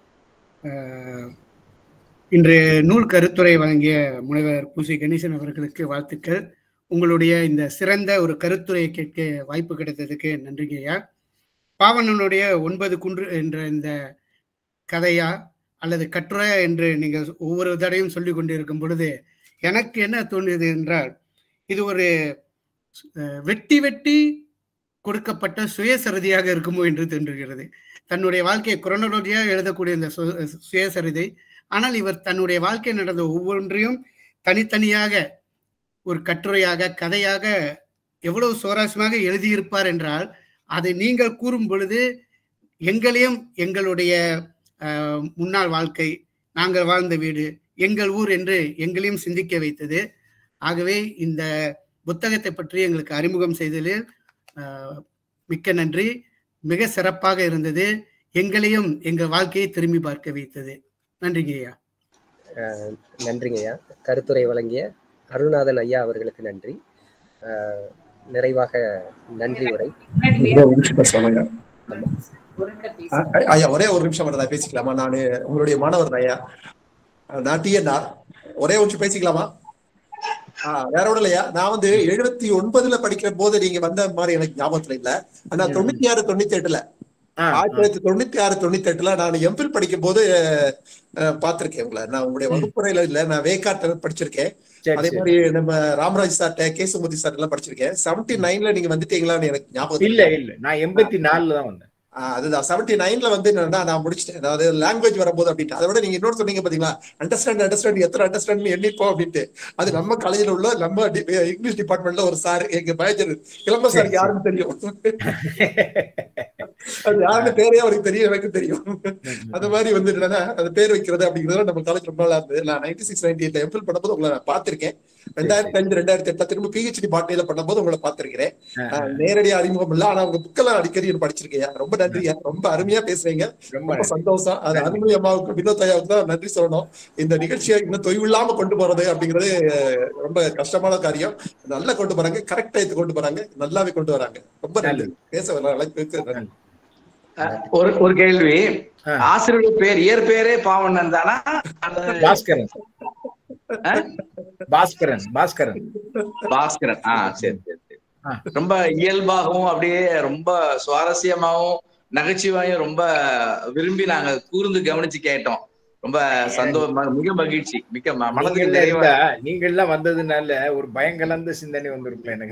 இன்று நூல் கருத்துரை வழங்கிய முனைவர் பூசி கணேசன் அவர்களுக்கு வாழ்த்துக்கள். உங்களுடைய இந்த சிறந்த ஒரு கருத்துரையை கேட்க வாய்ப்பு கிடைத்ததுக்கு நன்றிங்க ஐயா. பாவண்ணனுடைய ஒன்பது குன்று என்ற இந்த கதையா அல்லது கட்டுரையா என்று நீங்கள் ஒவ்வொரு தடையும் சொல்லி கொண்டிருக்கும் பொழுது எனக்கு என்ன தோன்றியது என்றால், இது ஒரு வெட்டி வெட்டி கொடுக்கப்பட்ட சுயசரிதையாக இருக்குமோ என்று தோன்றுகிறது. தன்னுடைய வாழ்க்கையை குரோனாலஜியாக எழுதக்கூடிய இந்த சுயசரிதை, ஆனால் இவர் தன்னுடைய வாழ்க்கை நடந்த ஒவ்வொன்றையும் தனித்தனியாக ஒரு கட்டுரையாக கதையாக எவ்வளவு சுவாரஸ்யமாக எழுதியிருப்பார் என்றால், அதை நீங்கள் கூறும் பொழுது எங்களையும் எங்களுடைய முன்னாள் வாழ்க்கை, நாங்கள் வாழ்ந்த வீடு, எங்கள் ஊர் என்று எங்களையும் சிந்திக்க வைத்தது. ஆகவே இந்த புத்தகத்தை பற்றி எங்களுக்கு அறிமுகம் செய்ததில் மிக்க நன்றி. மிக சிறப்பாக இருந்தது. எங்களையும் எங்கள் வாழ்க்கையை திரும்பி பார்க்க வைத்தது. நன்றிங்க ஐயா. நன்றிங்க ஐயா. கருத்துரை வழங்கிய அருள்நாதன் ஐயா அவர்களுக்கு நன்றி. நிறைவாக நன்றி உரை ஐயா. ஒரே ஒரு நிமிஷம் மட்டும் பேசிக்கலாமா? நானு உங்களுடைய மாணவர் ஐயா, நான் டிஎன்ஆர். ஒரே ஒரு நிமிஷம் பேசிக்கலாமா? ஆஹ் வேற ஒன்றும் இல்லையா, நான் வந்து எழுபத்தி ஒன்பதுல படிக்கிற போது நீங்க வந்த மாதிரி எனக்கு ஞாபகத்துல இல்ல. ஆனா தொண்ணூத்தி ஆறு தொண்ணூத்தி எட்டுல ஆயிரத்தி தொள்ளாயிரத்தி தொண்ணூத்தி ஆறு தொண்ணூத்தி எட்டுல நான் எம்பில் படிக்கும் போது பாத்திருக்கேன் உங்களை. நான் உங்களுடைய வகுப்புறையில இல்ல, நான் வேக்காட்ட படிச்சிருக்கேன். அதே மாதிரி நம்ம ராமராஜ் சார்ட்ட, கேசுமதி சார் எல்லாம் படிச்சிருக்கேன். செவன்டி நைன்ல நீங்க வந்துட்டீங்களான்னு எனக்கு ஞாபகம் இல்ல. இல்ல, நான் எண்பத்தி நாலுல தான் வந்தேன். அதுதான் செவன்டி நைன்ல வந்து என்னன்னா நான் முடிச்சிட்டேன். அதாவது லாங்குவேஜ் வரும்போது அப்படின்ட்டு. அதை விட நீங்க இன்னொரு சொன்னீங்க பாத்தீங்களா, அண்டர்ஸ்டாண்ட் அண்டர்ஸ்டாண்ட் எத்தனை அண்டர்ஸ்டாண்ட் எண்ணிப்போம் அப்படின்ட்டு. அது நம்ம காலேஜில் உள்ள நம்ம இங்கிலீஷ் டிபார்ட்மெண்ட்ல ஒரு சார், எங்க மேஜர் கிளம்ப சார் யாருன்னு தெரியும். அது யாருன்னு பேரே அவருக்கு தெரியும், எனக்கு தெரியும். அந்த மாதிரி வந்து என்னன்னா அந்த பேர் வைக்கிறது அப்படிங்கிறது நம்ம காலேஜ் ரொம்ப நல்லா இருந்தது. நான் நைன்டி சிக்ஸ் நைன்டி எயிட்ல எம்பில் பண்ணும்போது உங்களை நான் பார்த்திருக்கேன். ரெண்டாயிரத்தி அஞ்சு ரெண்டாயிரத்தி எட்டுல திரும்ப பிஹெச்டி பாட்டையில பண்ணும்போது உங்களை பார்த்திருக்கிறேன். நேரடியா அறிமுகம் இல்ல, ஆனா உங்க புக்கெல்லாம் அடிக்கடி படிச்சிருக்கேன். ரொம்ப நன்றியா, ரொம்ப அருமையா பேசுறீங்க, ரொம்ப சந்தோஷம். அது அருள்மொழி அம்மாவுக்கு, வினோத் ஐயாவுக்கு தான் நன்றி சொல்லணும். இந்த நிகழ்ச்சியை இன்னும் தொய்வில்லாம கொண்டு போறது அப்படிங்கிறது ரொம்ப கஷ்டமான காரியம். நல்லா கொண்டு போறாங்க, கரெக்டா இது கொண்டு போறாங்க, நல்லாவே கொண்டு வராங்க. ரொம்ப நன்றி. பேச வர அழைப்புக்கு நன்றி. ஒரு ஒரு கேள்வி, ஆசிரியருடைய பேர் இயற்பெயரே பாவண்ணன் தானா? பாஸ்கரன் பாஸ்கரன் பாஸ்கரன் பாஸ்கரன். ஆஹ் சரி சரி சரி. ரொம்ப இயல்பாகவும் அப்படியே ரொம்ப சுவாரஸ்யமாவும் நகைச்சுவையும் ரொம்ப விரும்பி நாங்க கூர்ந்து கவனிச்சு கேட்டோம். ரொம்ப சந்தோஷமா, மிக மகிழ்ச்சி, மிக்க மனதுக்கு நிறைவா. நீங்க எல்லாம் வந்ததுனால ஒரு பயங்கலந்த சிந்தனை வந்திருக்கும் எனக்கு.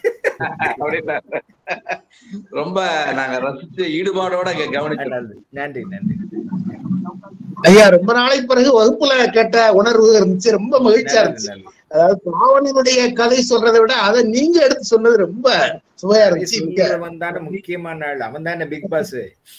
ரொம்ப நாங்க ரசிச்சு ஈடுபாடோட கவனிச்சோம். நன்றி நன்றி ஐயா. ரொம்ப நாளைக்கு பிறகு வகுப்புல கேட்ட உணர்வு இருந்துச்சு, ரொம்ப மகிழ்ச்சியா இருந்துச்சு. அதாவது பாவனினுடைய கதை சொல்றதை விட அதை நீங்க எடுத்து சொன்னது ரொம்ப சுவையா இருந்துச்சு. அவன் தானே முக்கியமான நாள், அவன் தானே பிக் பாஸ்.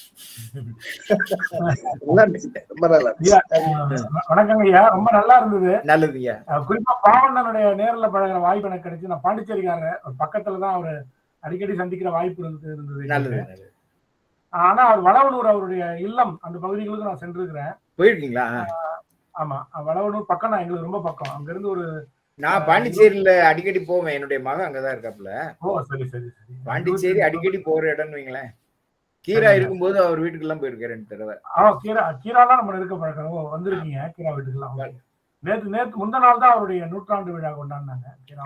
வணக்கம் ஐயா, ரொம்ப நல்லா இருந்தது. நல்லது ஐயா. குறிப்பா பாவண்ணனுடைய நேர்ல பழகிற வாய்ப்பு எனக்கு கிடைச்சு. நான் பாண்டிச்சேரிக்காரர், பக்கத்துலதான் அவரு அடிக்கடி சந்திக்கிற வாய்ப்பு இருந்தது. ஆனா அவர் வளவனூர் அவருடைய இல்லம் அந்த பகுதிகளுக்கு நான் சென்றிருக்கிறேன். போயிருக்கீங்களா? ஆமா, வளவனூர் பக்கம் தான், எங்களுக்கு ரொம்ப பக்கம். அங்க இருந்து ஒரு நான் பாண்டிச்சேரியில அடிக்கடி போவேன், என்னுடைய மகன் அங்கதான் இருக்காப்புல. ஓ சரி சரி சரி. பாண்டிச்சேரி அடிக்கடி போற இடம்னு வைங்களேன். கீரா இருக்கும்போது அவர் வீட்டுக்கு எல்லாம் போயிருக்கேன் ரெண்டு தடவை. ஆஹ் கீரா கீராலாம் நம்ம இருக்க பழக்கம். வந்திருக்கீங்க கீரா வீட்டுக்கு எல்லாம்? நேற்று நேற்று முந்த நாள் தான் அவருடைய நூற்றாண்டு விழா கொண்டாடினாங்க.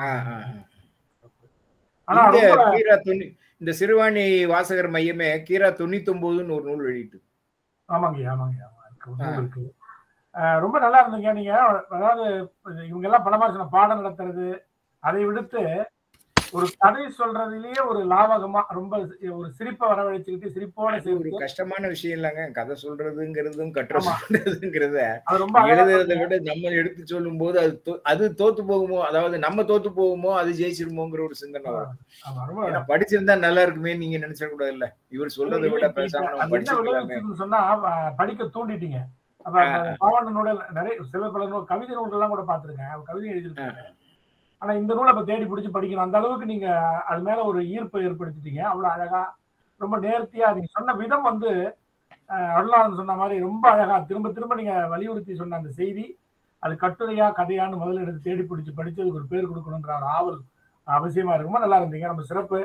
ஆனா கீரா தொண்ணூ இந்த சிறுவாணி வாசகர் மையமே கீரா தொண்ணூத்தி ஒன்பதுன்னு ஒரு நூல் எழுதிட்டு. ஆமாங்க ஆமாங்க ஆமா இருக்கு. ரொம்ப நல்லா இருந்தீங்க நீங்க. அதாவது இவங்க எல்லாம் பல மாதிரி பாடம் நடத்துறது, அதை விடுத்து ஒரு கதை சொல்றதுலயே ஒரு லாவகமா ரொம்ப ஒரு சிரிப்பை வரவழைச்சுக்கிட்டு சிரிப்போட ஒரு கஷ்டமான விஷயம் இல்லைங்க கதை சொல்றதுங்கிறதும் கற்று சொல்றதுங்கிறத. எழுதுறதை விட நம்ம எடுத்து சொல்லும் போது அது அது தோத்து போகுமோ, அதாவது நம்ம தோத்து போகுமோ அது ஜெயிச்சிருமோங்கிற ஒரு சிந்தனை வரும். படிச்சிருந்தா நல்லா இருக்குமே நீங்க நினைச்ச கூடாது இல்ல. இவர் சொல்றதை விட பேசாம படிச்சிருக்கலாமே சொன்னா படிக்க தூண்டிட்டீங்க. அப்ப பாவண்ணனோட நிறைய சில பல நூல் கவிதை நூல்கள் எல்லாம் கூட பாத்துருக்கேன், கவிதை எழுதிருக்காங்க. ஆனா இந்த நூலை இப்ப தேடி பிடிச்சு படிக்கணும், அந்த அளவுக்கு நீங்க அது மேல ஒரு ஈர்ப்பை ஏற்படுத்திட்டீங்க. அவ்வளவு அழகா ரொம்ப நேர்த்தியா நீங்க சொன்ன விதம் வந்து அருளாளன் சொன்ன மாதிரி ரொம்ப அழகா திரும்ப திரும்ப நீங்க வலியுறுத்தி சொன்ன அந்த செய்தி அது கட்டுரையா கதையான்னு முதல்ல எடுத்து தேடி பிடிச்சு படிச்சதுக்கு ஒரு பேர் கொடுக்கணுன்ற ஒரு ஆவல் அவசியமா இருக்கு. ரொம்ப நல்லா இருந்தீங்க. நம்ம சிறப்பு.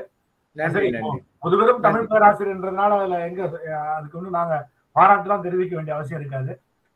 முதுபெரும் தமிழ் பேராசிரியர்ன்றதுனால அதுல எங்க அதுக்கு வந்து நாங்க பாராட்டுலாம் தெரிவிக்க வேண்டிய அவசியம் இருக்காது.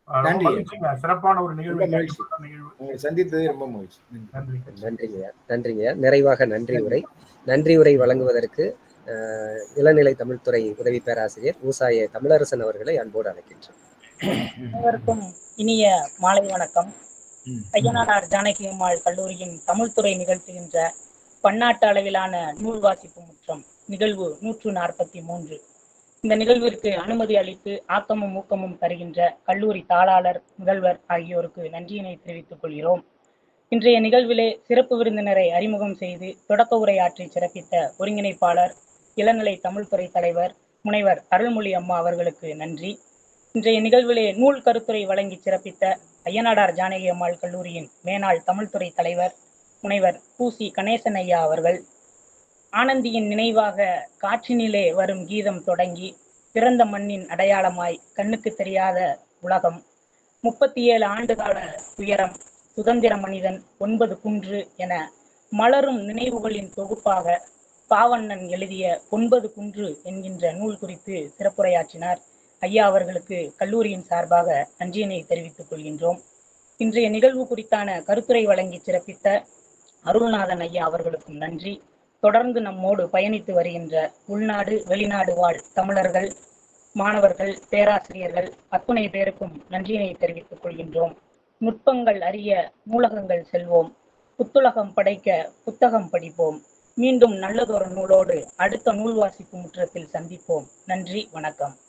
சிறப்பான ஒரு நிகழ்வு சந்தித்தது ரொம்ப மகிழ்ச்சி. நன்றிங்க நன்றிங்க. நிறைவாக நன்றி உரை நன்றி உரை வழங்குவதற்கு இளநிலை தமிழ்துறை உதவி பேராசிரியர் ஊசாய தமிழரசன் அவர்களை அன்போடு அழைக்கின்றோம். அனைவருக்கும் இனிய மாலை வணக்கம். ஐயனார் ஜானகி அம்மாள் கல்லூரியின் தமிழ்துறை நிகழ்த்துகின்ற பன்னாட்டு அளவிலான நூல் வாசிப்பு முற்றம் நிகழ்வு நூற்று நாற்பத்தி மூன்று. இந்த நிகழ்விற்கு அனுமதி அளித்து ஆக்கமும் ஊக்கமும் தருகின்ற கல்லூரி தாளாளர், முதல்வர் ஆகியோருக்கு நன்றியினை தெரிவித்துக் கொள்கிறோம். இன்றைய நிகழ்விலே சிறப்பு விருந்தினரை அறிமுகம் செய்து தொடக்க உரையாற்றி சிறப்பித்த ஒருங்கிணைப்பாளர், இளநிலை தமிழ்துறை தலைவர் முனைவர் அருள்மொழி அம்மா அவர்களுக்கு நன்றி. இன்றைய நிகழ்விலே நூல் கருத்துரை வழங்கி சிறப்பித்த ஐயனாடார் ஜானகி அம்மாள் கல்லூரியின் மேனாள் தமிழ்துறை தலைவர் முனைவர் பூசி கணேசன் ஐயா அவர்கள், ஆனந்தியின் நினைவாக காற்றினிலே வரும் கீதம் தொடங்கி பிறந்த மண்ணின் அடையாளமாய் கண்ணுக்கு தெரியாத உலகம், முப்பத்தி ஏழு ஆண்டுகால உயரம், சுதந்திர மனிதன், ஒன்பது குன்று என மலரும் நினைவுகளின் தொகுப்பாக பாவண்ணன் எழுதிய ஒன்பது குன்று என்கின்ற நூல் குறித்து சிறப்புரையாற்றினார். ஐயா அவர்களுக்கு கல்லூரியின் சார்பாக நன்றியினை தெரிவித்துக் கொள்கின்றோம். இன்றைய நிகழ்வு குறித்தான கருத்துரை வழங்கி சிறப்பித்த அருள்நாதன் ஐயா அவர்களுக்கும் நன்றி. தொடர்ந்து நம்மோடு பயணித்து வருகின்ற உள்நாடு வெளிநாடு வாழ் தமிழர்கள், மாணவர்கள், பேராசிரியர்கள் அத்துணை பேருக்கும் நன்றியினை தெரிவித்துக் கொள்கின்றோம். நுட்பங்கள் அறிய நூலகங்கள் செல்வோம், புத்துலகம் படைக்க புத்தகம் படிப்போம். மீண்டும் நல்லதொரு நூலோடு அடுத்த நூல் வாசிப்பு முற்றத்தில் சந்திப்போம். நன்றி, வணக்கம்.